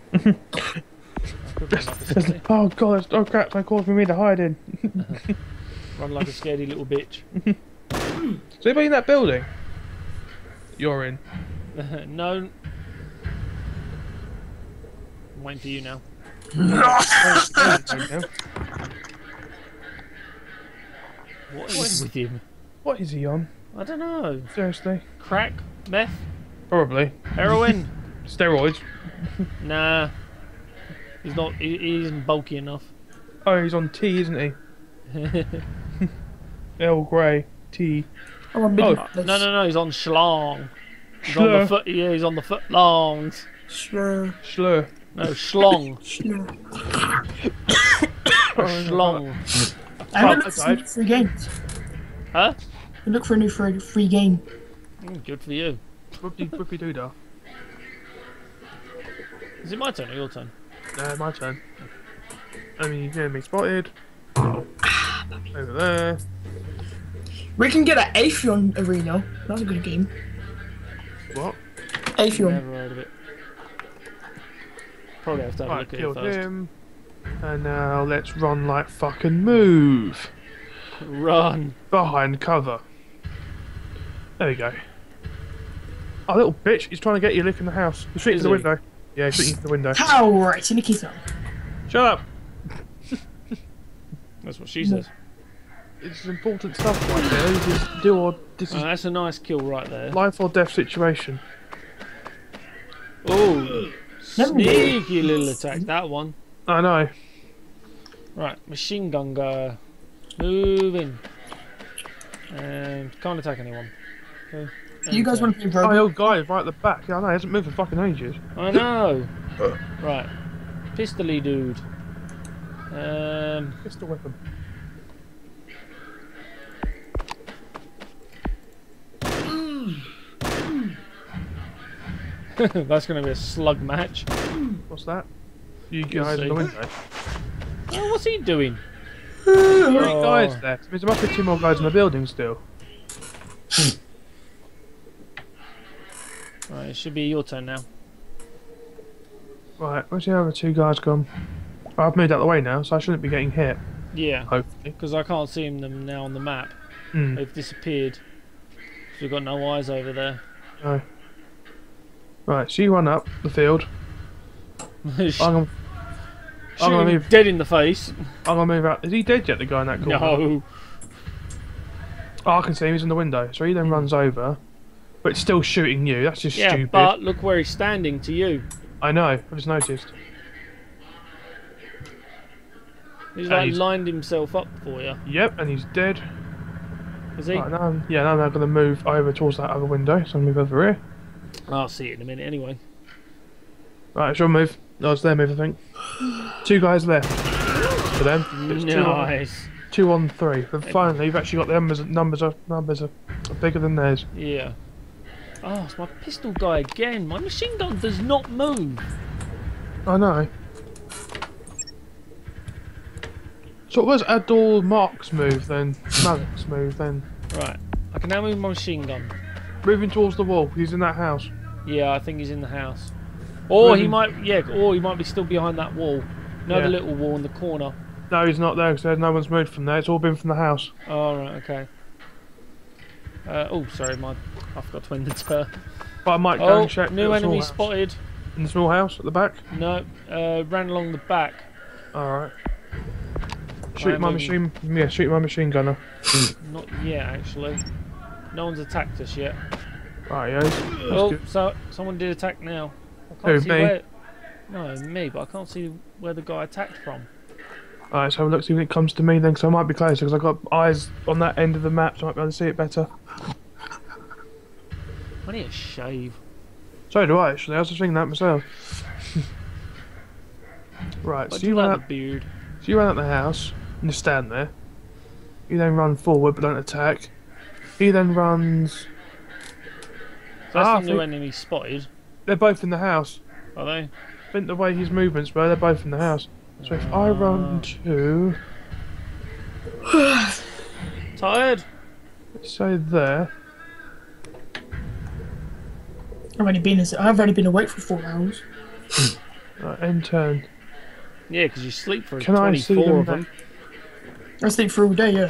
[SPEAKER 2] Oh god, oh crap, they called for me to hide in.
[SPEAKER 1] Run like a scaredy little bitch.
[SPEAKER 2] Is anybody in that building? You're in.
[SPEAKER 1] No. I'm waiting for you now. What is with him?
[SPEAKER 2] What is he on?
[SPEAKER 1] I don't know.
[SPEAKER 2] Seriously?
[SPEAKER 1] Crack? Meth?
[SPEAKER 2] Probably.
[SPEAKER 1] Heroin?
[SPEAKER 2] Steroids.
[SPEAKER 1] Nah. He's not. He isn't bulky enough.
[SPEAKER 2] Oh, he's on T, isn't he? Earl Grey. T.
[SPEAKER 3] Oh, I'm
[SPEAKER 2] Oh.
[SPEAKER 1] No, no, no. He's on schlong. He's on the foot. Yeah, he's on the foot longs.
[SPEAKER 3] Slur.
[SPEAKER 2] Slur.
[SPEAKER 1] No, schlong.
[SPEAKER 3] Slur.
[SPEAKER 1] Or schlong.
[SPEAKER 3] I haven't looked for free games.
[SPEAKER 1] Huh?
[SPEAKER 3] I look for a new free game.
[SPEAKER 1] Good for you.
[SPEAKER 2] Whoopie doodah.
[SPEAKER 1] Is it my turn or your turn?
[SPEAKER 2] My turn. Enemy spotted. Over there.
[SPEAKER 3] We can get an Atheon Arena. That's a good game.
[SPEAKER 2] What?
[SPEAKER 3] Atheon.
[SPEAKER 1] Never heard of it. Probably have to have a
[SPEAKER 2] Right,
[SPEAKER 1] look at it
[SPEAKER 2] killed
[SPEAKER 1] first.
[SPEAKER 2] him. And now let's run like fucking move.
[SPEAKER 1] Run.
[SPEAKER 2] Behind cover. There we go. Oh, little bitch, he's trying to get you licking the house. He's shooting
[SPEAKER 1] Is
[SPEAKER 2] through the
[SPEAKER 1] he?
[SPEAKER 2] window. Yeah, he's shooting through the window.
[SPEAKER 3] Alright, in the keys on.
[SPEAKER 2] Shut up!
[SPEAKER 1] That's what she says.
[SPEAKER 2] It's important stuff right there. This is this is
[SPEAKER 1] That's a nice kill right there.
[SPEAKER 2] life or death situation.
[SPEAKER 1] Oh, sneaky little attack, that one.
[SPEAKER 2] I know.
[SPEAKER 1] Right, machine gun guy. Moving. And can't attack anyone. Okay.
[SPEAKER 3] You guys want to play
[SPEAKER 2] Oh,
[SPEAKER 3] Rogue?
[SPEAKER 2] the old guy right at the back. Yeah, I know. He hasn't moved for fucking ages.
[SPEAKER 1] I know. Right. Pistoly dude.
[SPEAKER 2] Pistol weapon.
[SPEAKER 1] That's going to be a slug match.
[SPEAKER 2] What's that? You
[SPEAKER 1] You'll
[SPEAKER 2] guys in
[SPEAKER 1] see.
[SPEAKER 2] the window.
[SPEAKER 1] Oh, what's he doing?
[SPEAKER 2] 3
[SPEAKER 1] Oh.
[SPEAKER 2] guys left. There must be 2 more guys in the building still.
[SPEAKER 1] Right, it should be your turn now.
[SPEAKER 2] Right, where's the other 2 guys gone? Oh, I've moved out of the way now, so I shouldn't be getting hit.
[SPEAKER 1] Yeah,
[SPEAKER 2] Hopefully.
[SPEAKER 1] because I can't see them now on the map.
[SPEAKER 2] Hmm.
[SPEAKER 1] They've disappeared. So we've got no eyes over there.
[SPEAKER 2] No. Right, so you run up the field. I'm gonna
[SPEAKER 1] Shooting
[SPEAKER 2] move.
[SPEAKER 1] dead in the face.
[SPEAKER 2] I'm gonna move out. Is he dead yet? The guy in that corner?
[SPEAKER 1] No.
[SPEAKER 2] Oh, I can see him. He's in the window. So he then runs over, but it's still shooting you. That's just
[SPEAKER 1] Yeah,
[SPEAKER 2] stupid.
[SPEAKER 1] but look where he's standing to you.
[SPEAKER 2] I know. I've just noticed.
[SPEAKER 1] He's
[SPEAKER 2] And
[SPEAKER 1] like
[SPEAKER 2] he's-
[SPEAKER 1] lined himself up for you.
[SPEAKER 2] Yep, and he's dead.
[SPEAKER 1] Is he?
[SPEAKER 2] Right, now I'm going to move over towards that other window, so I'll move over here.
[SPEAKER 1] I'll see it in a minute anyway.
[SPEAKER 2] Right, it's your move. No, it's their move, I think. 2 guys left for them. It's
[SPEAKER 1] Nice.
[SPEAKER 2] 2 on 3. But finally, you've actually got the numbers are bigger than theirs.
[SPEAKER 1] Yeah. Oh, it's my pistol guy again. My machine gun does not move.
[SPEAKER 2] I know. So what was Adol Mark's move then? Malik's move then?
[SPEAKER 1] Right. I can now move my machine gun.
[SPEAKER 2] Moving towards the wall. He's in that house.
[SPEAKER 1] Yeah, I think he's in the house. Or he might, or he might be still behind that wall. No, the little wall in the corner.
[SPEAKER 2] No, he's not there because no one's moved from there. It's all been from the house.
[SPEAKER 1] Oh, right, okay. Oh, sorry, I forgot to end the turn.
[SPEAKER 2] But I might go and check.
[SPEAKER 1] New enemy spotted.
[SPEAKER 2] In the small house at the back?
[SPEAKER 1] No, ran along the back.
[SPEAKER 2] Alright. Shoot my machine. Yeah, shoot my machine gunner.
[SPEAKER 1] Not yet, actually. No one's attacked us yet.
[SPEAKER 2] Right, yes.
[SPEAKER 1] Oh, so someone did attack now. I can't see where. No, me, but I can't see where the guy attacked from.
[SPEAKER 2] Alright, so look, see when it comes to me then, because I might be closer, because I've got eyes on that end of the map, so I might be able to see it better.
[SPEAKER 1] I need a shave.
[SPEAKER 2] So do I, actually. I was just thinking that myself. Right, so you run out the house, and you stand there. You then run forward, but don't attack. He then runs...
[SPEAKER 1] So that's the new enemy spotted.
[SPEAKER 2] They're both in the house.
[SPEAKER 1] Are they?
[SPEAKER 2] I think the way his movements were, they're both in the house. So if I run to...
[SPEAKER 1] Tired?
[SPEAKER 2] Let's say there.
[SPEAKER 3] I've only been awake for 4 hours.
[SPEAKER 2] Right, end turn.
[SPEAKER 1] Yeah, because you sleep for
[SPEAKER 2] Can
[SPEAKER 1] 24 of them.
[SPEAKER 3] I sleep for all day, yeah.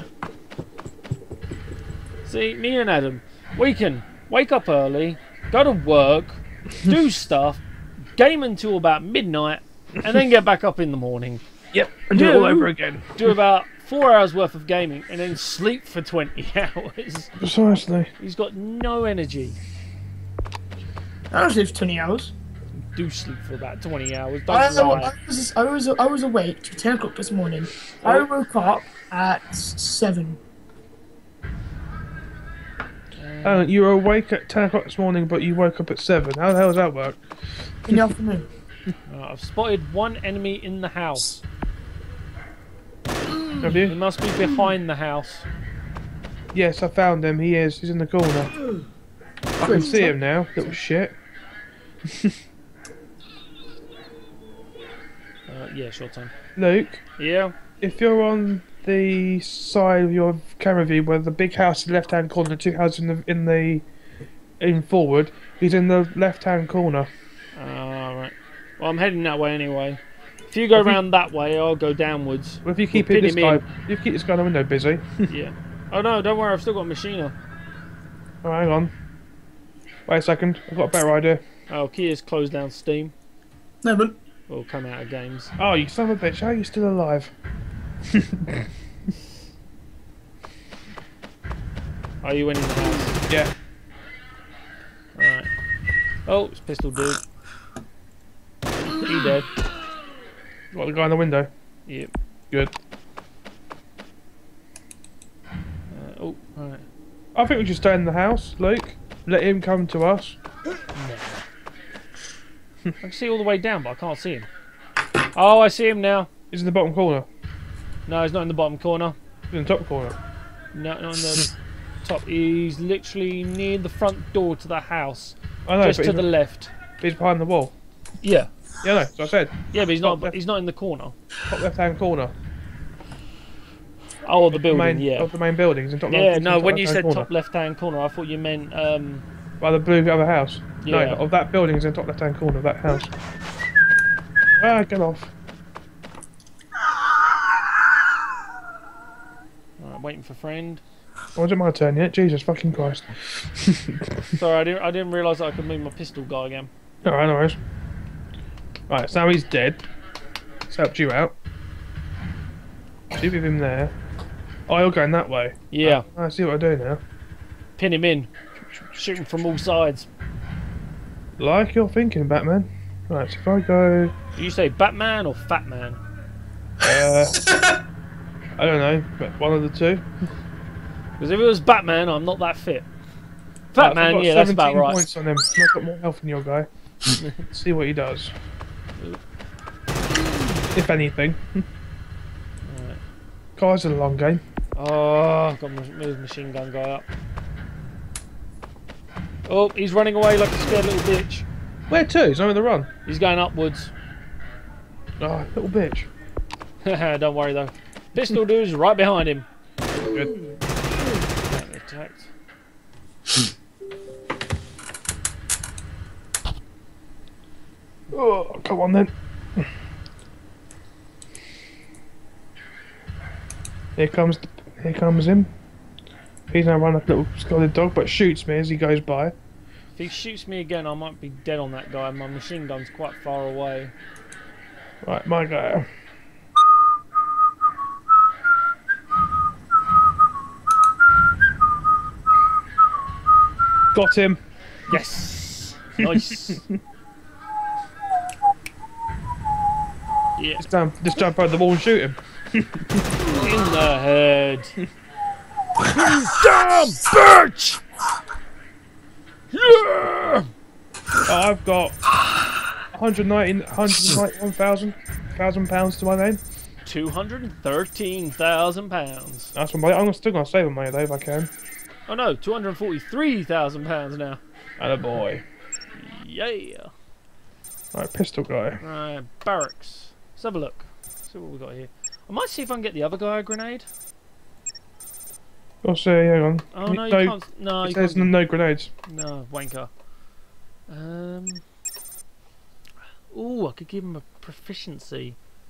[SPEAKER 1] See, me and Adam, we can wake up early, go to work, do stuff, game until about midnight, and then get back up in the morning.
[SPEAKER 2] Yep, and do it all over again.
[SPEAKER 1] Do about 4 hours worth of gaming, and then sleep for 20 hours.
[SPEAKER 2] Precisely.
[SPEAKER 1] He's got no energy.
[SPEAKER 3] I don't sleep for 20 hours.
[SPEAKER 1] Do sleep for about 20 hours.
[SPEAKER 3] I was awake till 10 o'clock this morning. I woke up at 7.
[SPEAKER 2] Oh, you were awake at 10 o'clock this morning, but you woke up at 7. How the hell does that work?
[SPEAKER 3] In the afternoon.
[SPEAKER 1] I've spotted one enemy in the house.
[SPEAKER 2] Have you?
[SPEAKER 1] He must be behind the house.
[SPEAKER 2] Yes, I found him. He is. He's in the corner. I can see him now, little shit.
[SPEAKER 1] Yeah, short time.
[SPEAKER 2] Luke?
[SPEAKER 1] Yeah?
[SPEAKER 2] If you're on the side of your camera view where the big house in the left-hand corner, the 2 houses in forward, he's in the left-hand corner.
[SPEAKER 1] Right. Well, I'm heading that way anyway. If you go round that way, I'll go downwards.
[SPEAKER 2] Well, if you keep this guy in the window busy.
[SPEAKER 1] Yeah. Oh no, don't worry, I've still got a machiner.
[SPEAKER 2] Oh, hang on. Wait a second, I've got a better idea.
[SPEAKER 1] Oh, Keir's closed down Steam.
[SPEAKER 3] No, but
[SPEAKER 1] Or come out of games.
[SPEAKER 2] Oh, you son of a bitch, how are you still alive?
[SPEAKER 1] Are you in the house?
[SPEAKER 2] Yeah.
[SPEAKER 1] Alright. Oh, it's pistol dude. He dead.
[SPEAKER 2] What, the guy in the window?
[SPEAKER 1] Yep.
[SPEAKER 2] Good.
[SPEAKER 1] Oh, alright.
[SPEAKER 2] I think we should stay in the house, Luke. Let him come to us.
[SPEAKER 1] No. I can see all the way down, but I can't see him. Oh, I see him now.
[SPEAKER 2] He's in the bottom corner.
[SPEAKER 1] No, he's not in the bottom corner.
[SPEAKER 2] He's in the top corner.
[SPEAKER 1] No, not in the top. He's literally near the front door to the house.
[SPEAKER 2] I know,
[SPEAKER 1] just to the left.
[SPEAKER 2] He's behind the wall.
[SPEAKER 1] Yeah.
[SPEAKER 2] Yeah, I know, as I said.
[SPEAKER 1] Yeah, but he's not. He's not in the corner.
[SPEAKER 2] Top left-hand corner.
[SPEAKER 1] Oh, the building. Yeah.
[SPEAKER 2] Of the main buildings. And top
[SPEAKER 1] Yeah. No, when you said
[SPEAKER 2] corner.
[SPEAKER 1] top left-hand corner, I thought you meant.
[SPEAKER 2] By the blue other house.
[SPEAKER 1] Yeah.
[SPEAKER 2] No, of that building is in the top left-hand corner of that house. Ah, get off.
[SPEAKER 1] Alright, waiting for friend.
[SPEAKER 2] Oh, was it my turn yet? Jesus fucking Christ.
[SPEAKER 1] Sorry, I didn't realise I could move my pistol guy again.
[SPEAKER 2] Alright, no worries. Right, so now he's dead. It's helped you out. See with him there. Oh, you're going that way.
[SPEAKER 1] Yeah.
[SPEAKER 2] I see what I do now.
[SPEAKER 1] Pin him in. Shoot him from all sides.
[SPEAKER 2] Like you're thinking, Batman. Right, so if I go...
[SPEAKER 1] Do you say Batman or Fat Man?
[SPEAKER 2] I don't know, but one of the two.
[SPEAKER 1] Because if it was Batman, I'm not that fit. Batman, yeah, that's about right.
[SPEAKER 2] Points on him. I've got more health than your guy. See what he does. If anything.
[SPEAKER 1] Right.
[SPEAKER 2] Guys, it's a long game.
[SPEAKER 1] Oh, I've got my machine gun guy up. Oh, he's running away like a scared little bitch.
[SPEAKER 2] Where to? He's on the run.
[SPEAKER 1] He's going upwards.
[SPEAKER 2] Oh, little bitch.
[SPEAKER 1] Don't worry though. Pistol dude's right behind him.
[SPEAKER 2] Good.
[SPEAKER 1] Attacked.
[SPEAKER 2] Oh, come on then. Here comes him. He's now running like a little scolded dog, but shoots me as he goes by.
[SPEAKER 1] If he shoots me again, I might be dead on that guy. My machine gun's quite far away.
[SPEAKER 2] Right, my guy. Got him.
[SPEAKER 1] Yes. Nice. Yeah.
[SPEAKER 2] Just jump over the wall and shoot him.
[SPEAKER 1] In the head. Damn bitch! Yeah!
[SPEAKER 2] I've got 191,000 pounds to my name.
[SPEAKER 1] 213,000 pounds.
[SPEAKER 2] That's one. I'm still gonna save money though if I can.
[SPEAKER 1] Oh no, 243,000 pounds now.
[SPEAKER 2] Attaboy.
[SPEAKER 1] Yeah.
[SPEAKER 2] Right, pistol guy.
[SPEAKER 1] Right, barracks. Let's have a look. See what we got here. I might see if I can get the other guy a grenade.
[SPEAKER 2] Oh, see, hang on.
[SPEAKER 1] Oh no, you can't. No,
[SPEAKER 2] it
[SPEAKER 1] you
[SPEAKER 2] says
[SPEAKER 1] can't.
[SPEAKER 2] no grenades.
[SPEAKER 1] No, wanker. Ooh, I could give him a proficiency.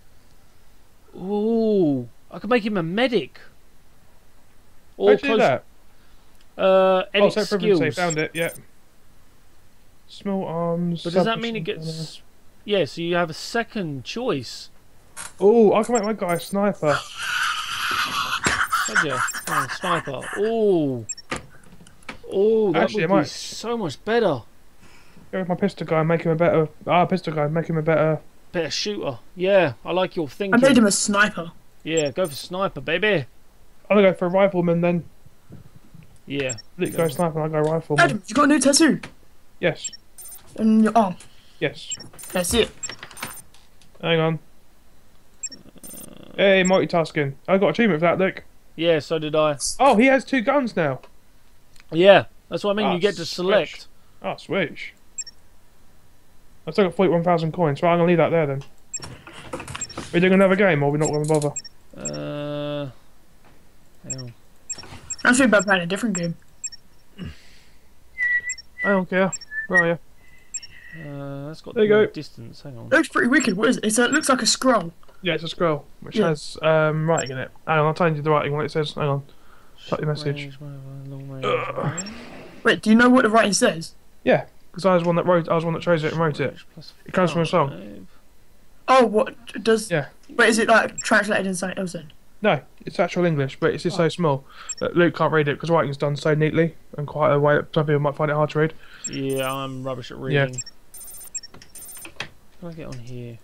[SPEAKER 1] Ooh, I could make him a medic. Or
[SPEAKER 2] How'd you do that?
[SPEAKER 1] Edit
[SPEAKER 2] so
[SPEAKER 1] skills.
[SPEAKER 2] proficiency, found it, yeah. Small arms.
[SPEAKER 1] But does that mean it gets... Yeah, so you have a second choice.
[SPEAKER 2] Oh, I can make my guy a sniper.
[SPEAKER 1] How'd you? Oh, sniper. Ooh. Oh, that
[SPEAKER 2] Actually,
[SPEAKER 1] would be so much better.
[SPEAKER 2] Go with my pistol guy and make him a better... pistol guy, make him a better...
[SPEAKER 1] Better shooter. Yeah, I like your thinking.
[SPEAKER 3] I made him a sniper.
[SPEAKER 1] Yeah, go for sniper, baby.
[SPEAKER 2] I'm gonna go for a rifleman then.
[SPEAKER 1] Yeah.
[SPEAKER 2] Luke go sniper and I'll go rifleman.
[SPEAKER 3] Adam, you got a new tattoo?
[SPEAKER 2] Yes.
[SPEAKER 3] On your arm?
[SPEAKER 2] Yes.
[SPEAKER 3] That's it.
[SPEAKER 2] Hang on. Hey, multitasking. I got achievement for that, Luke.
[SPEAKER 1] Yeah, so did I.
[SPEAKER 2] Oh, he has 2 guns now.
[SPEAKER 1] Yeah, that's what I mean.
[SPEAKER 2] Ah,
[SPEAKER 1] You get to select.
[SPEAKER 2] Oh, switch. I've still got 41,000 coins, so I'm going to leave that there then. We're doing another game, or we're not going to bother?
[SPEAKER 1] Hang on.
[SPEAKER 3] I'm thinking about playing a different game.
[SPEAKER 2] I don't care. Where are you?
[SPEAKER 1] That's got
[SPEAKER 2] There you go.
[SPEAKER 1] distance. Hang on.
[SPEAKER 3] It looks pretty wicked. What is it? It looks like a scroll.
[SPEAKER 2] Yeah, it's a scroll, which
[SPEAKER 3] Yeah.
[SPEAKER 2] has writing in it. Hang on, I'll tell you the writing, what it says. Hang on. Type your message.
[SPEAKER 1] Range, long range,
[SPEAKER 3] Wait, do you know what the writing says?
[SPEAKER 2] Yeah, because I was one that chose it and wrote it. It comes from a song.
[SPEAKER 3] Oh, what does?
[SPEAKER 2] Yeah.
[SPEAKER 3] Wait, is it like translated in something else then?
[SPEAKER 2] No, it's actual English, but it's just so small that Luke can't read it because writing's done so neatly and quite a way that some people might find it hard to read.
[SPEAKER 1] Yeah, I'm rubbish at reading. Yeah. How do I get on here?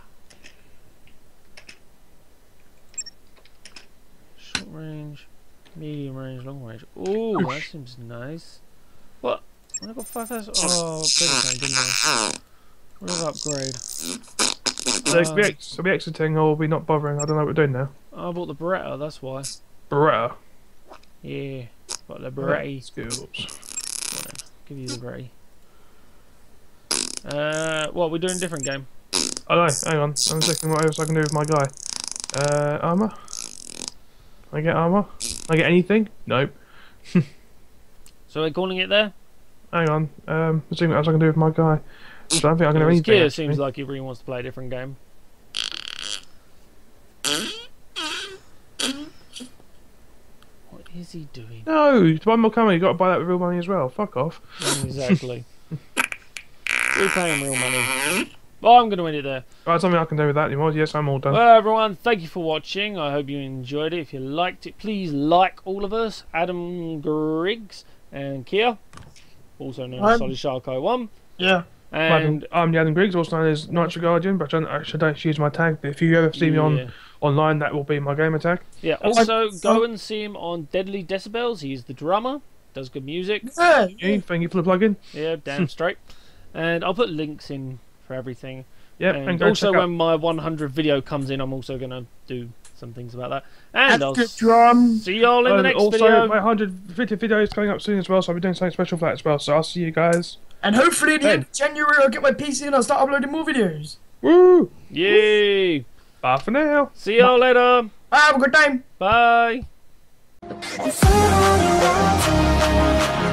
[SPEAKER 1] Short range, medium range, long range. Ooh, that seems nice. What? I got 5,000. Oh, upgrade didn't I? What did I upgrade?
[SPEAKER 2] So we'll be exiting or we'll be not bothering. I don't know what we're doing now.
[SPEAKER 1] I bought the Beretta, that's why.
[SPEAKER 2] Beretta?
[SPEAKER 1] Yeah, got the Beretta.
[SPEAKER 2] Skills.
[SPEAKER 1] Give you the Beretta. What, we're doing a different game?
[SPEAKER 2] I know, hang on. I'm thinking what else I can do with my guy. Armour? Can I get armour? Can I get anything? Nope.
[SPEAKER 1] So we're calling it there?
[SPEAKER 2] Hang on. Let's see what else I can do with my guy. So I don't think I can do anything.
[SPEAKER 1] Keir seems like he really wants to play a different game. What is he doing?
[SPEAKER 2] No, to buy more camera, you got to buy that with real money as well. Fuck off.
[SPEAKER 1] Exactly. We're paying real money. Well, I'm going to end it there.
[SPEAKER 2] Right, something I can do with that anymore. Yes, I'm all done.
[SPEAKER 1] Well, everyone, thank you for watching. I hope you enjoyed it. If you liked it, please like all of us. Adam, Griggs, and Keir, also known as Solid Sharko 1.
[SPEAKER 3] Yeah.
[SPEAKER 1] And
[SPEAKER 2] I'm the Adam Griggs, also known as Nitro Guardian, but I should use my tag. If you ever see me on online, that will be my game tag.
[SPEAKER 1] Yeah. Also, go and see him on Deadly Decibels. He's the drummer. Does good music.
[SPEAKER 2] Thank you for the plug-in.
[SPEAKER 1] Yeah, damn straight. And I'll put links in for everything.
[SPEAKER 2] Yeah,
[SPEAKER 1] and also when my 100 video comes in, I'm also gonna do some things about that. And I'll see y'all in the next video.
[SPEAKER 2] Also, my 150 video is coming up soon as well, so I'll be doing something special for that as well. So I'll see you guys.
[SPEAKER 3] And hopefully at the end of January, I'll get my PC and I'll start uploading more videos.
[SPEAKER 2] Woo!
[SPEAKER 1] Yay!
[SPEAKER 2] Bye for now.
[SPEAKER 1] See y'all later.
[SPEAKER 3] Have a good time.
[SPEAKER 1] Bye.